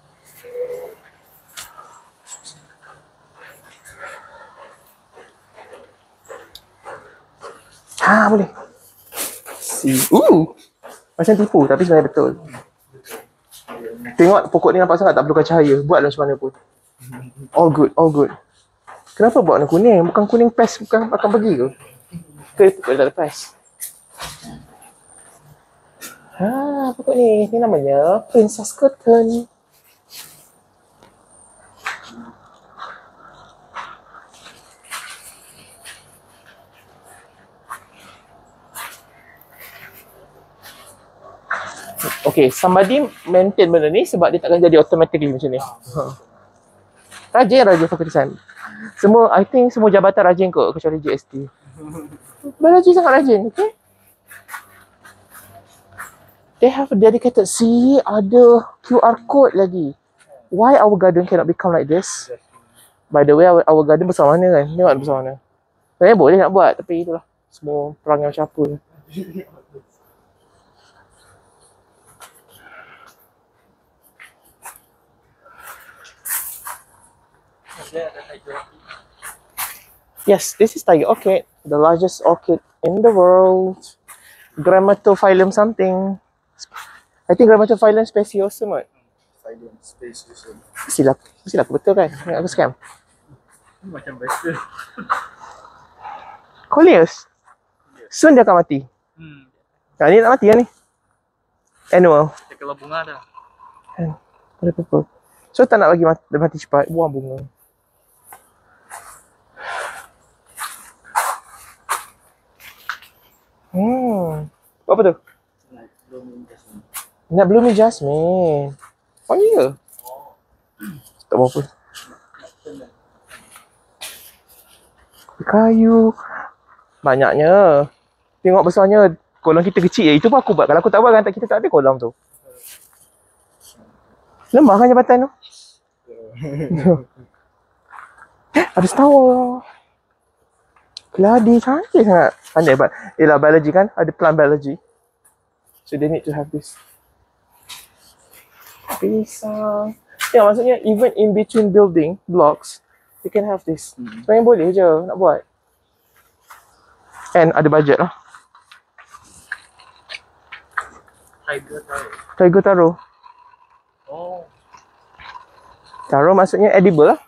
[SPEAKER 5] Ha, boleh. Si. Uh. Macam tipu tapi sebenarnya betul. Tengok pokok ni nampak sangat tak perlukan cahaya. Buatlah macam mana pun. All good, all good. Kenapa buat warna kuning? Bukan kuning pes, bukan akan pergi ke? Ke pokok tak ada pes? Ha, pokok ni. Ni namanya Princess Cotton. Okay, somebody maintain benda ni sebab dia takkan jadi automatically macam ni. Ha. Rajin, rajin Fakulti Sains. Semua, I think semua jabatan rajin kot kecuali G S T. Biologi sangat rajin, okay? They have a dedicated, see, ada Q R code lagi. Why our garden cannot become like this? By the way, our, our garden besar mana kan? Tengok besar mana. Sebenarnya boleh nak buat, tapi itulah. Semua perangai macam apa. Yes, this is tiger orchid, the largest orchid in the world. Grammatophyllum something. I think Grammatophyllum speciosum kot.
[SPEAKER 4] Silent space usually.
[SPEAKER 1] Silap, silap betul kan? Ingat aku scam.
[SPEAKER 4] Macam biasa.
[SPEAKER 1] Coleus. Soon dia akan mati.
[SPEAKER 4] Hmm.
[SPEAKER 1] Nah, ni nak mati lah ni. Annual.
[SPEAKER 4] Dia kalau bunga dah.
[SPEAKER 1] Kan? Ada purple. So tak nak bagi mati, mati cepat, buang bunga. Hmm. Apa tu? Nak blooming jasmine. Wangi ke? Tak apa pun.
[SPEAKER 5] Kayu. Banyaknya. Tengok besarnya. Kolam kita kecil je. Itu pun aku buat. Kalau aku tak buat kan kita tak ada kolam tu. Lemah kan jabatan tu? Ada setawa. Keladi cantik sangat. Pandai buat. Yelah biology kan. Ada plant biology. So they need to have this. Pisang. Ya maksudnya even in between building blocks, you can have this. Hmm. Sebenarnya boleh je nak buat. And ada budget lah.
[SPEAKER 2] Tiger taruh.
[SPEAKER 5] Tiger taro.
[SPEAKER 2] Oh.
[SPEAKER 5] Taro maksudnya edible lah.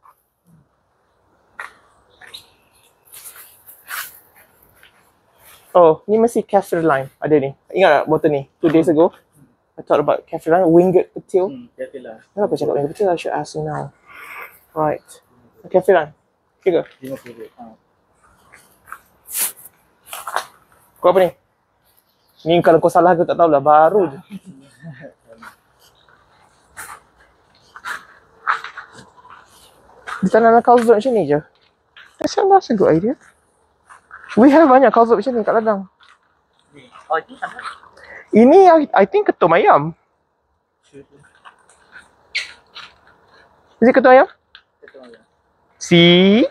[SPEAKER 5] Oh, ni mesti kaffir lime. Ada ni. Ingat tak botol ni? Two days ago. I talked about kaffir lime. Winged petil.
[SPEAKER 2] Hmm, betul lah.
[SPEAKER 5] Kenapa cakap winged petil? I should ask you now. Right. Kaffir lime. Okay ke?
[SPEAKER 4] lima puluh. Ha.
[SPEAKER 5] Kau apa ni? Ni kalau kau salah aku tak tahulah. Baru je. Dia tanam calzone macam ni je. That's a good idea. We have banyak calzone macam ni kat ladang.
[SPEAKER 2] Oh, ini sama.
[SPEAKER 5] Ini I, I think ketum ayam. Is it ketum ayam? See?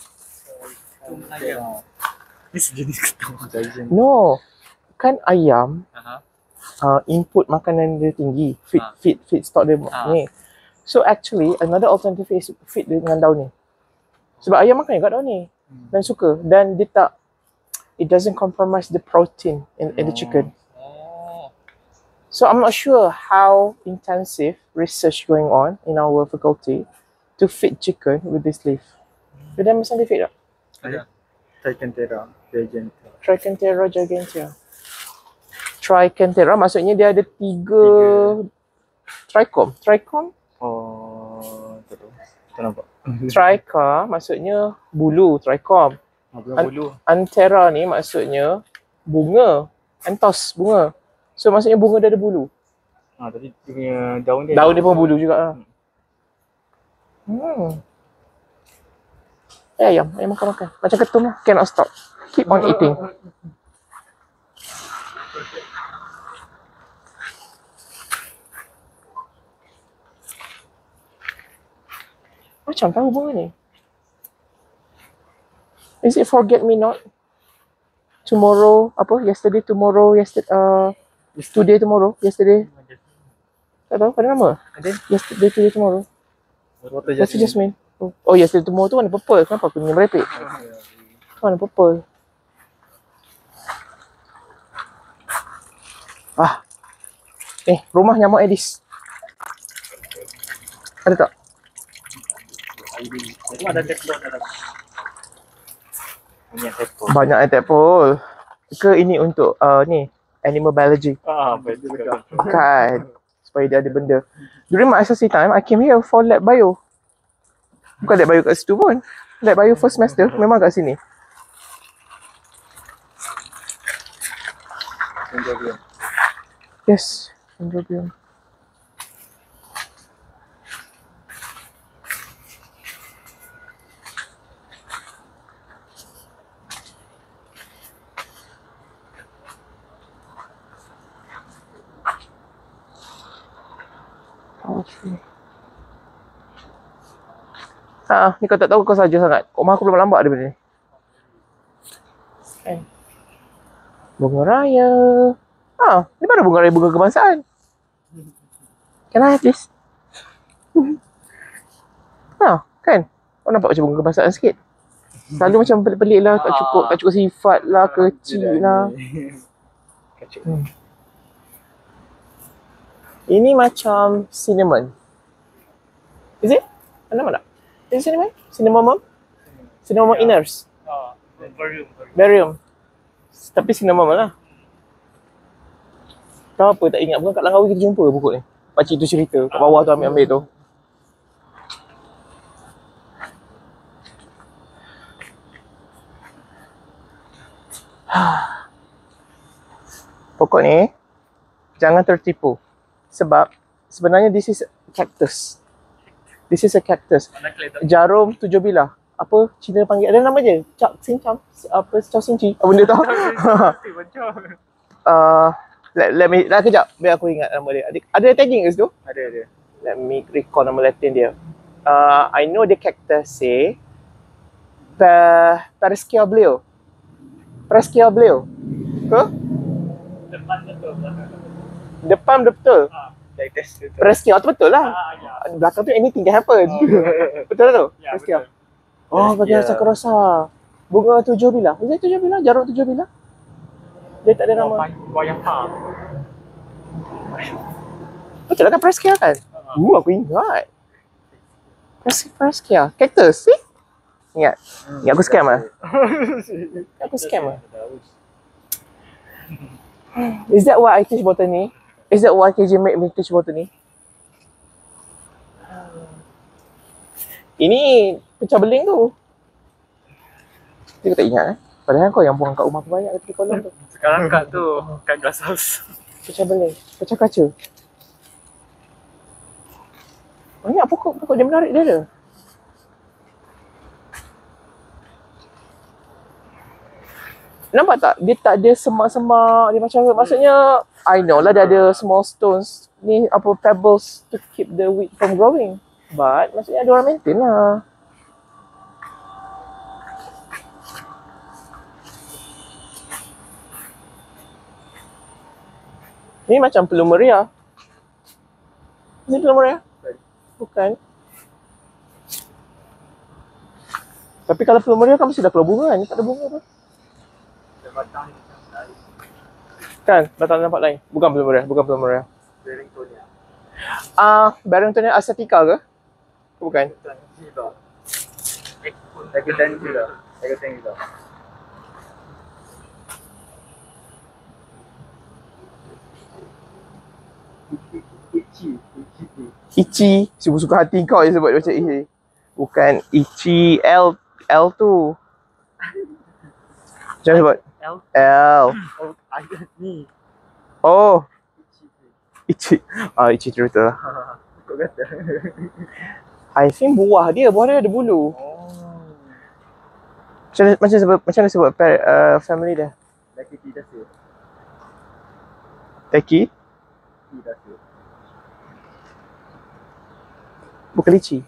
[SPEAKER 4] Ini sejenis ketum.
[SPEAKER 5] No. Kan ayam
[SPEAKER 2] Aha.
[SPEAKER 5] uh, input makanan dia tinggi. Feed,
[SPEAKER 2] Ah.
[SPEAKER 5] feed, feed stock dia
[SPEAKER 2] Ah.
[SPEAKER 5] ni. So actually another alternative is feed dia dengan daun ni. Sebab ayam makan kat daun ni. Dan suka. Dan dia tak, it doesn't compromise the protein in, in the chicken.
[SPEAKER 2] Oh.
[SPEAKER 5] So I'm not sure how intensive research going on in our faculty to feed chicken with this leaf. Dia dah scientific tak?
[SPEAKER 4] Ada. Trichantera. Trichantera.
[SPEAKER 5] Trichantera gigantea. Trichantera maksudnya dia ada tiga, trichom. Trichom?
[SPEAKER 4] Oh, tak tahu. Tak nampak.
[SPEAKER 5] Tricha maksudnya bulu, trichom.
[SPEAKER 4] Apa bulu?
[SPEAKER 5] Anthera ni maksudnya bunga. Anthos, bunga. So maksudnya bunga dia ada bulu.
[SPEAKER 4] Ha, tadi dia punya daun dia.
[SPEAKER 5] Daun dia pun bulu juga lah. Hmm. Eh, ayam, ayam makan-makan. Macam ketum lah, cannot stop. Keep on eating. Macam tahu bunga ni. Is it forget me not? Tomorrow, apa? Yesterday, tomorrow, yesterday, uh, today, tomorrow, yesterday. Tak tahu, ada nama?
[SPEAKER 2] Ada.
[SPEAKER 5] Yesterday, today, tomorrow.
[SPEAKER 4] Water
[SPEAKER 5] What's the jasmine? Oh, oh yesterday, tomorrow tu warna purple. Kenapa aku ni merepek? Warna purple. Ah. Eh, rumah nyamuk Aedes. Ada tak?
[SPEAKER 2] Itu ada tepung dalam. Banyak tepung.
[SPEAKER 5] Banyak eh tadpole. Ke ini untuk uh, ni animal biology
[SPEAKER 4] Ah, betul betul.
[SPEAKER 5] kan, supaya dia ada benda. During my S S C time I came here for lab bio. Bukan lab bio kat situ pun. Lab bio first semester memang kat sini. Yes, Dendrobium. Okay. Ha, ni kau tak tahu kau saja sangat. Rumah aku belum lambat daripada ni. Kan. Bunga raya. Ha, ni mana bunga raya bunga kebangsaan? Can I have this? Ha, kan? Kau nampak macam bunga kebangsaan sikit. Selalu macam pelik-pelik lah, tak cukup, tak cukup sifat lah, kecil lah. Hmm. Ini macam cinnamon. Is it? Ada nama tak? Is it cinnamon? Cinnamon? Cinnamon inners.
[SPEAKER 2] Ah, barium.
[SPEAKER 5] Barium. Tapi cinnamon lah. Tahu apa tak ingat. Bukan kat Langkawi kita jumpa pokok ni. Pakcik tu cerita. Kat bawah tu ambil-ambil tu. Pokok ni jangan tertipu. Sebab sebenarnya this is cactus. This is a cactus. Jarum tujuh bilah. apa Cina panggil, ada nama je, Chak Sing Cham, apa Chow Sing Chi, apa benda tu? uh, let, let me, dah kejap, biar aku ingat nama dia. Ada, ada tagging ke situ?
[SPEAKER 4] Ada ada.
[SPEAKER 5] Let me recall nama Latin dia. Uh, I know the Cactaceae, Pa- Paraschia bleu. Paraschia bleu. Ke?
[SPEAKER 4] Depan betul belakang.
[SPEAKER 5] Depan betul.
[SPEAKER 4] Ha, dari test betul.
[SPEAKER 5] Paraschia tu betul lah.
[SPEAKER 4] Ah, ya.
[SPEAKER 5] Belakang tu anything can happen. Betul tak tu?
[SPEAKER 4] Ya,
[SPEAKER 5] Paraschia.
[SPEAKER 4] betul.
[SPEAKER 5] Oh, bagi
[SPEAKER 2] Paraschia.
[SPEAKER 5] Sakura-rosa. Bunga tujuh bilah. Is it tujuh bilah? Jarum tujuh bilah? Dia tak ada nama.
[SPEAKER 4] Wayang palm.
[SPEAKER 5] Betul lah kan Paraschia kan? Uh, aku ingat. Paraschia, Paraschia. Cactus, see? Ingat. Ingat aku scam lah. Aku scam lah. Is that why I teach botany? Is that why K J make me teach botany? Ini pecah beling tu. Dia tak ingat eh. Padahal kau yang buang kat rumah aku banyak dekat kolam tu.
[SPEAKER 4] Sekarang kat tu, kat glass house.
[SPEAKER 5] Pecah beling. Pecah kaca. Banyak pokok-pokok dia menarik dia ada. Nampak tak? Dia tak ada semak-semak. Dia macam, maksudnya, I know lah dia ada small stones. Ni apa, pebbles to keep the weed from growing. But, maksudnya ada orang maintain lah. Ni macam plumeria. Ni plumeria? Bukan. Tapi kalau plumeria kan mesti dah keluar bunga kan? Ni tak ada bunga apa.
[SPEAKER 4] Batang ni macam lain.
[SPEAKER 5] Kan? Batang nampak lain. Bukan plumeria, bukan plumeria.
[SPEAKER 4] Barringtonia.
[SPEAKER 5] Ah, uh, Barringtonia acetica ke? Bukan.
[SPEAKER 4] Ni tak. Legotan juga. Legotan juga. Ichi. Ichi.
[SPEAKER 5] Ichi. Suka-suka hati kau je sebut macam Ichi. Bukan Ichi. L. L tu. Macam mana sebut?
[SPEAKER 2] L.
[SPEAKER 5] L.
[SPEAKER 4] Oh, ada ni.
[SPEAKER 5] Oh.
[SPEAKER 4] Ichi.
[SPEAKER 5] Ichi. Ah, Ichi cerita lah.
[SPEAKER 4] Kau kata.
[SPEAKER 5] I think buah dia. Buah dia ada bulu.
[SPEAKER 4] Oh.
[SPEAKER 5] Macam mana, macam sebut, macam mana sebut uh, family dia?
[SPEAKER 4] Lagi tidak sih.
[SPEAKER 5] Teki?
[SPEAKER 4] Tidak sih.
[SPEAKER 5] Bukan Ichi.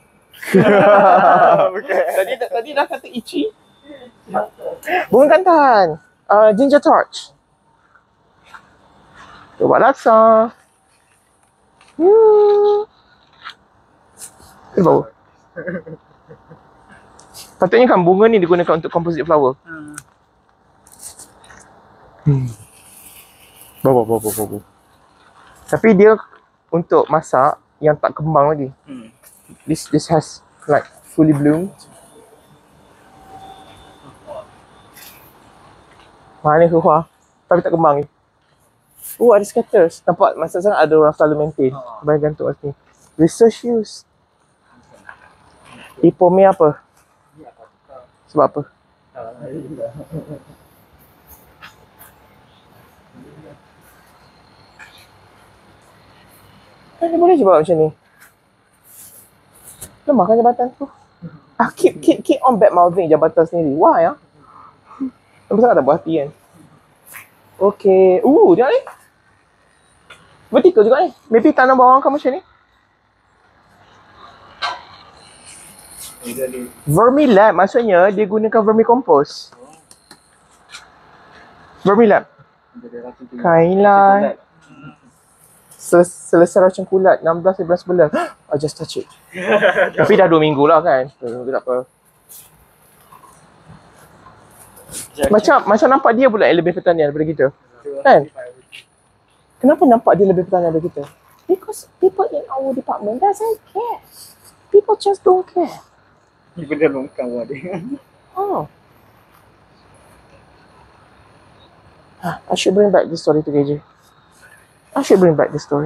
[SPEAKER 5] Tadi tadi dah kata Ichi. Bunga kantan. Uh, ginger torch. Coba laksa. Hmm. Ini bau. Patutnya kan bunga ni digunakan untuk composite flower.
[SPEAKER 4] Hmm.
[SPEAKER 5] Hmm. Bau, bau, bau, bau, bau. Tapi dia untuk masak yang tak kembang lagi.
[SPEAKER 4] Hmm.
[SPEAKER 5] This this has like fully bloomed. Mana keluar? Tapi tak kembang ni. Oh, ada scatters. Nampak masa sangat ada orang selalu maintain. Bayang gantung kat sini. Research use. Ipome apa? Sebab apa? Kan dia boleh je buat macam ni. Lemah kan jabatan tu? Ah, keep, keep, keep on bad mouthing jabatan sendiri. Why ah? Nampak sangat tak buat hati kan? Okay. Uh, tengok ni. Vertical juga ni. Maybe tanam bawang kamu macam ni. Vermilab maksudnya dia gunakan vermicompost. Vermilab. Kailan. Sel- selesai racun kulat enam belas sebelas bulan. I just touch it. Tapi dah dua minggu lah kan. Dua minggu tak apa. Macam macam nampak dia pula yang lebih pertanian daripada kita. Kan? Kenapa nampak dia lebih pertanian daripada kita? Because people in our department doesn't care. People just don't care.
[SPEAKER 4] Ni benda longkang pun ada.
[SPEAKER 5] Oh. I should bring back this story to K J. I should bring back this story.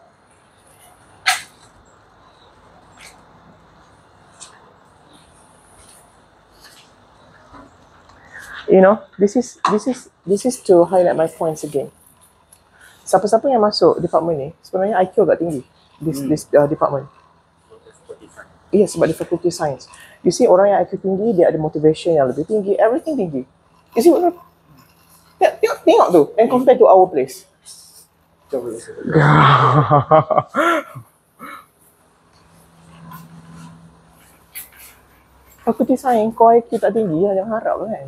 [SPEAKER 5] You know, this is this is this is to highlight my points again. Siapa-siapa yang masuk department ni sebenarnya I Q agak tinggi. This hmm. this uh, department. Iya, yeah, sebab dia faculty science. You see orang yang I Q tinggi, dia ada motivation yang lebih tinggi, everything tinggi. You see orang, tengok, tengok tu, and compare to our place. Aku design, kau I Q tak tinggi lah, jangan harap kan.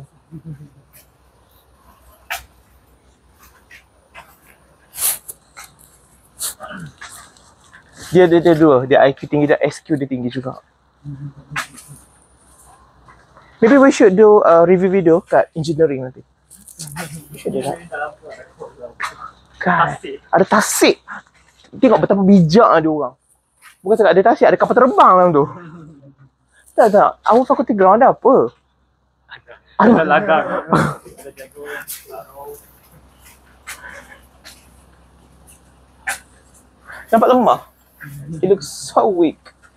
[SPEAKER 5] Dia dia dia dua, dia I Q tinggi dan S Q dia tinggi juga. Maybe we should do a review video kat engineering nanti. We should do that. Kan, ada tasik. Tengok betapa bijak lah dia orang. Bukan cakap ada tasik, ada kapal terbang dalam tu. Tak tak, our faculty ground ada apa? Ada
[SPEAKER 4] ladang.
[SPEAKER 5] Nampak lemah. It looks so weak.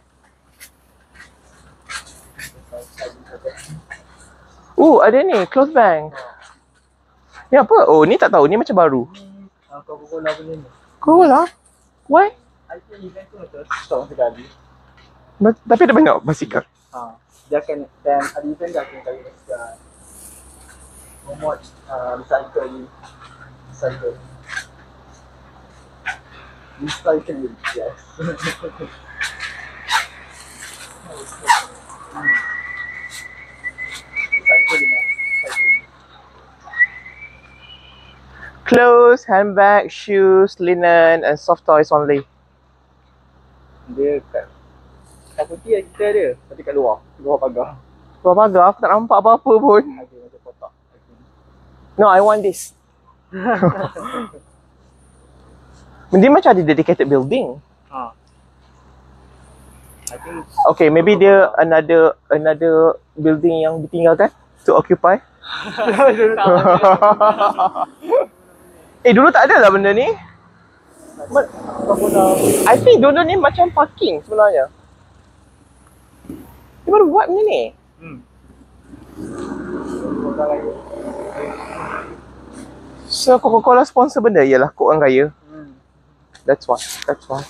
[SPEAKER 5] Oh, ada ni, close bank. Ni apa? Oh, ni tak tahu. Ni macam baru.
[SPEAKER 4] Ah, Coca-Cola punya ni.
[SPEAKER 5] Coca-Cola? Why?
[SPEAKER 4] I think event tu macam stop sekali.
[SPEAKER 5] Ba- Tapi ada banyak basikal.
[SPEAKER 4] Ha, dia akan, dan ada event dia akan kali basikal. Promote uh, recycle. Recycle. Recycle, yes. Recycle dengan recycling.
[SPEAKER 5] Clothes, handbag, shoes, linen and soft toys only.
[SPEAKER 4] Dia kat fakulti yang kita ada, tapi kat luar, luar pagar.
[SPEAKER 5] Luar pagar, aku tak nampak apa-apa pun.
[SPEAKER 4] Ada macam kotak.
[SPEAKER 5] No, I want this. Dia macam ada dedicated building.
[SPEAKER 4] Ha. I think
[SPEAKER 5] Okay, maybe dia another another building yang ditinggalkan to occupy. Eh, dulu tak ada lah benda ni. But, I think dulu ni macam parking sebenarnya. Dia baru buat benda ni.
[SPEAKER 4] Hmm.
[SPEAKER 5] So, Coca-Cola sponsor benda ialah kod orang kaya.
[SPEAKER 4] Hmm.
[SPEAKER 5] That's why. That's why.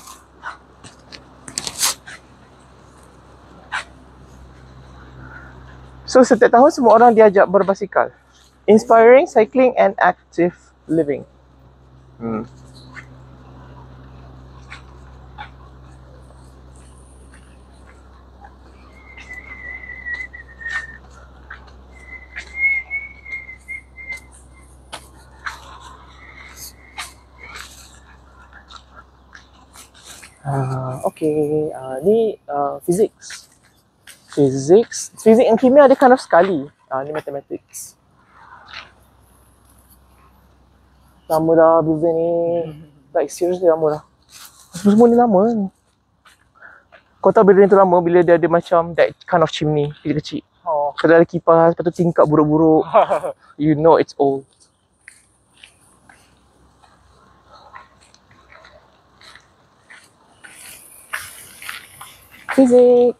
[SPEAKER 5] So, setiap tahun semua orang diajak berbasikal. Inspiring cycling and active living. Hmm. Uh, okay, uh, ni uh, physics. Physics. Physics and kimia ada kind of sekali. Uh, ni mathematics. Lama dah building ni. Like seriously lama dah. Semua ni lama ni. Kau tahu building tu lama bila dia ada macam that kind of chimney kecil-kecil.
[SPEAKER 4] Oh.
[SPEAKER 5] Kalau ada kipas, lepas tu tingkap buruk-buruk. You know it's old. Physics.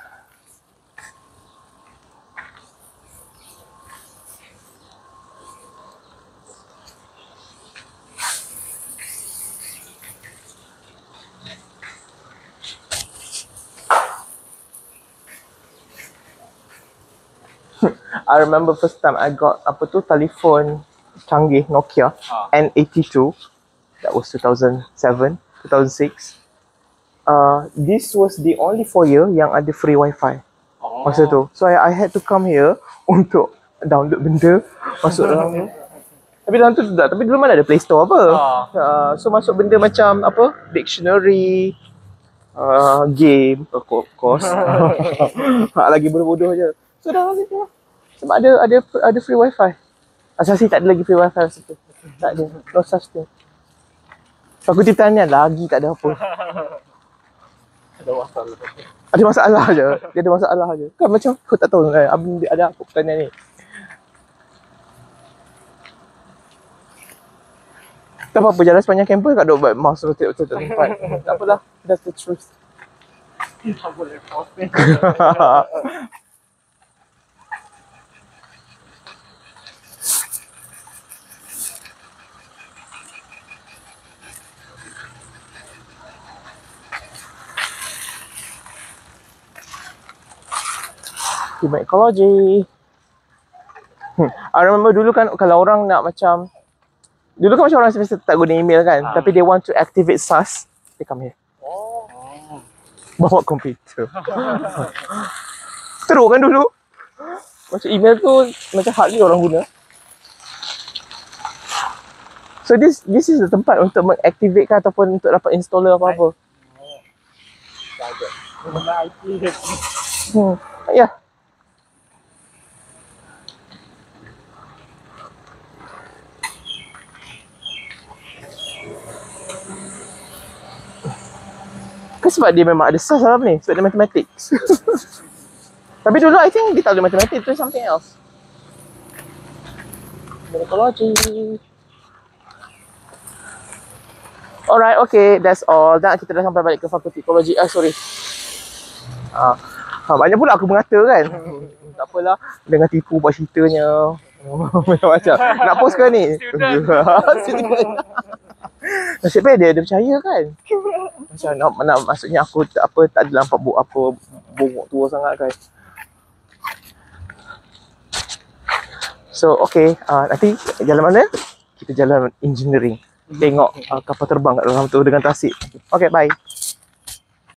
[SPEAKER 5] I remember first time I got apa tu telefon canggih Nokia
[SPEAKER 4] Ah.
[SPEAKER 5] N eighty-two. That was two thousand seven, two thousand six. Uh, this was the only four year yang ada free wifi
[SPEAKER 4] Oh.
[SPEAKER 5] masa tu. So I, I had to come here untuk download benda, masuk dalam ni. Tapi dalam tu tak, tapi dulu mana ada Play Store apa.
[SPEAKER 4] Ah.
[SPEAKER 5] Uh, so masuk benda macam apa, dictionary, uh, game, of course. Lagi bodoh-bodoh je. So dalam situ lah. Sebab ada ada ada free wifi. Asasi tak ada lagi free wifi masa tu. Tak ada. No such thing. Fakulti Pertanian lagi tak ada apa.
[SPEAKER 4] Ada masalah.
[SPEAKER 5] Ada masalah je. Dia ada masalah je. Kan macam aku tak tahu eh, abang dia ada apa pertanian ni. Tak apa-apa, jalan sepanjang kampus kat duk buat mouse rotate betul tak tempat. Tak apalah. That's the truth.
[SPEAKER 4] Tak boleh pause ni.
[SPEAKER 5] human ecology. Hmm. I remember dulu kan kalau orang nak macam dulu kan macam orang semester tak guna email kan,
[SPEAKER 2] Ah.
[SPEAKER 5] tapi they want to activate S A S, they come here.
[SPEAKER 2] Oh.
[SPEAKER 5] Bawa komputer. Teruk kan dulu? Macam email tu macam hardly orang guna. So this this is the tempat untuk mengaktifkan ataupun untuk dapat installer apa-apa.
[SPEAKER 4] Mengenai I T dia.
[SPEAKER 5] Hmm. Ya. Yeah. Kan sebab dia memang ada S A S dalam ni. Sebab dia mathematics. Tapi dulu I think dia tak ada mathematics. Itu something else. Ecology. Alright, okay. That's all. Dan kita dah sampai balik ke fakulti ekologi. Ah, sorry. Ah, ha, banyak pula aku mengata kan. Tak apalah. Dengan tipu buat ceritanya. Macam-macam. Nak post ke ni? Student. Nasib baik dia, dia percaya kan. Macam nak, nak maksudnya aku tak apa tak ada nampak buat apa bongok tua sangat kan. So okay, uh, nanti jalan mana? Kita jalan engineering. Tengok uh, kapal terbang kat dalam tu dengan tasik. Okay, bye.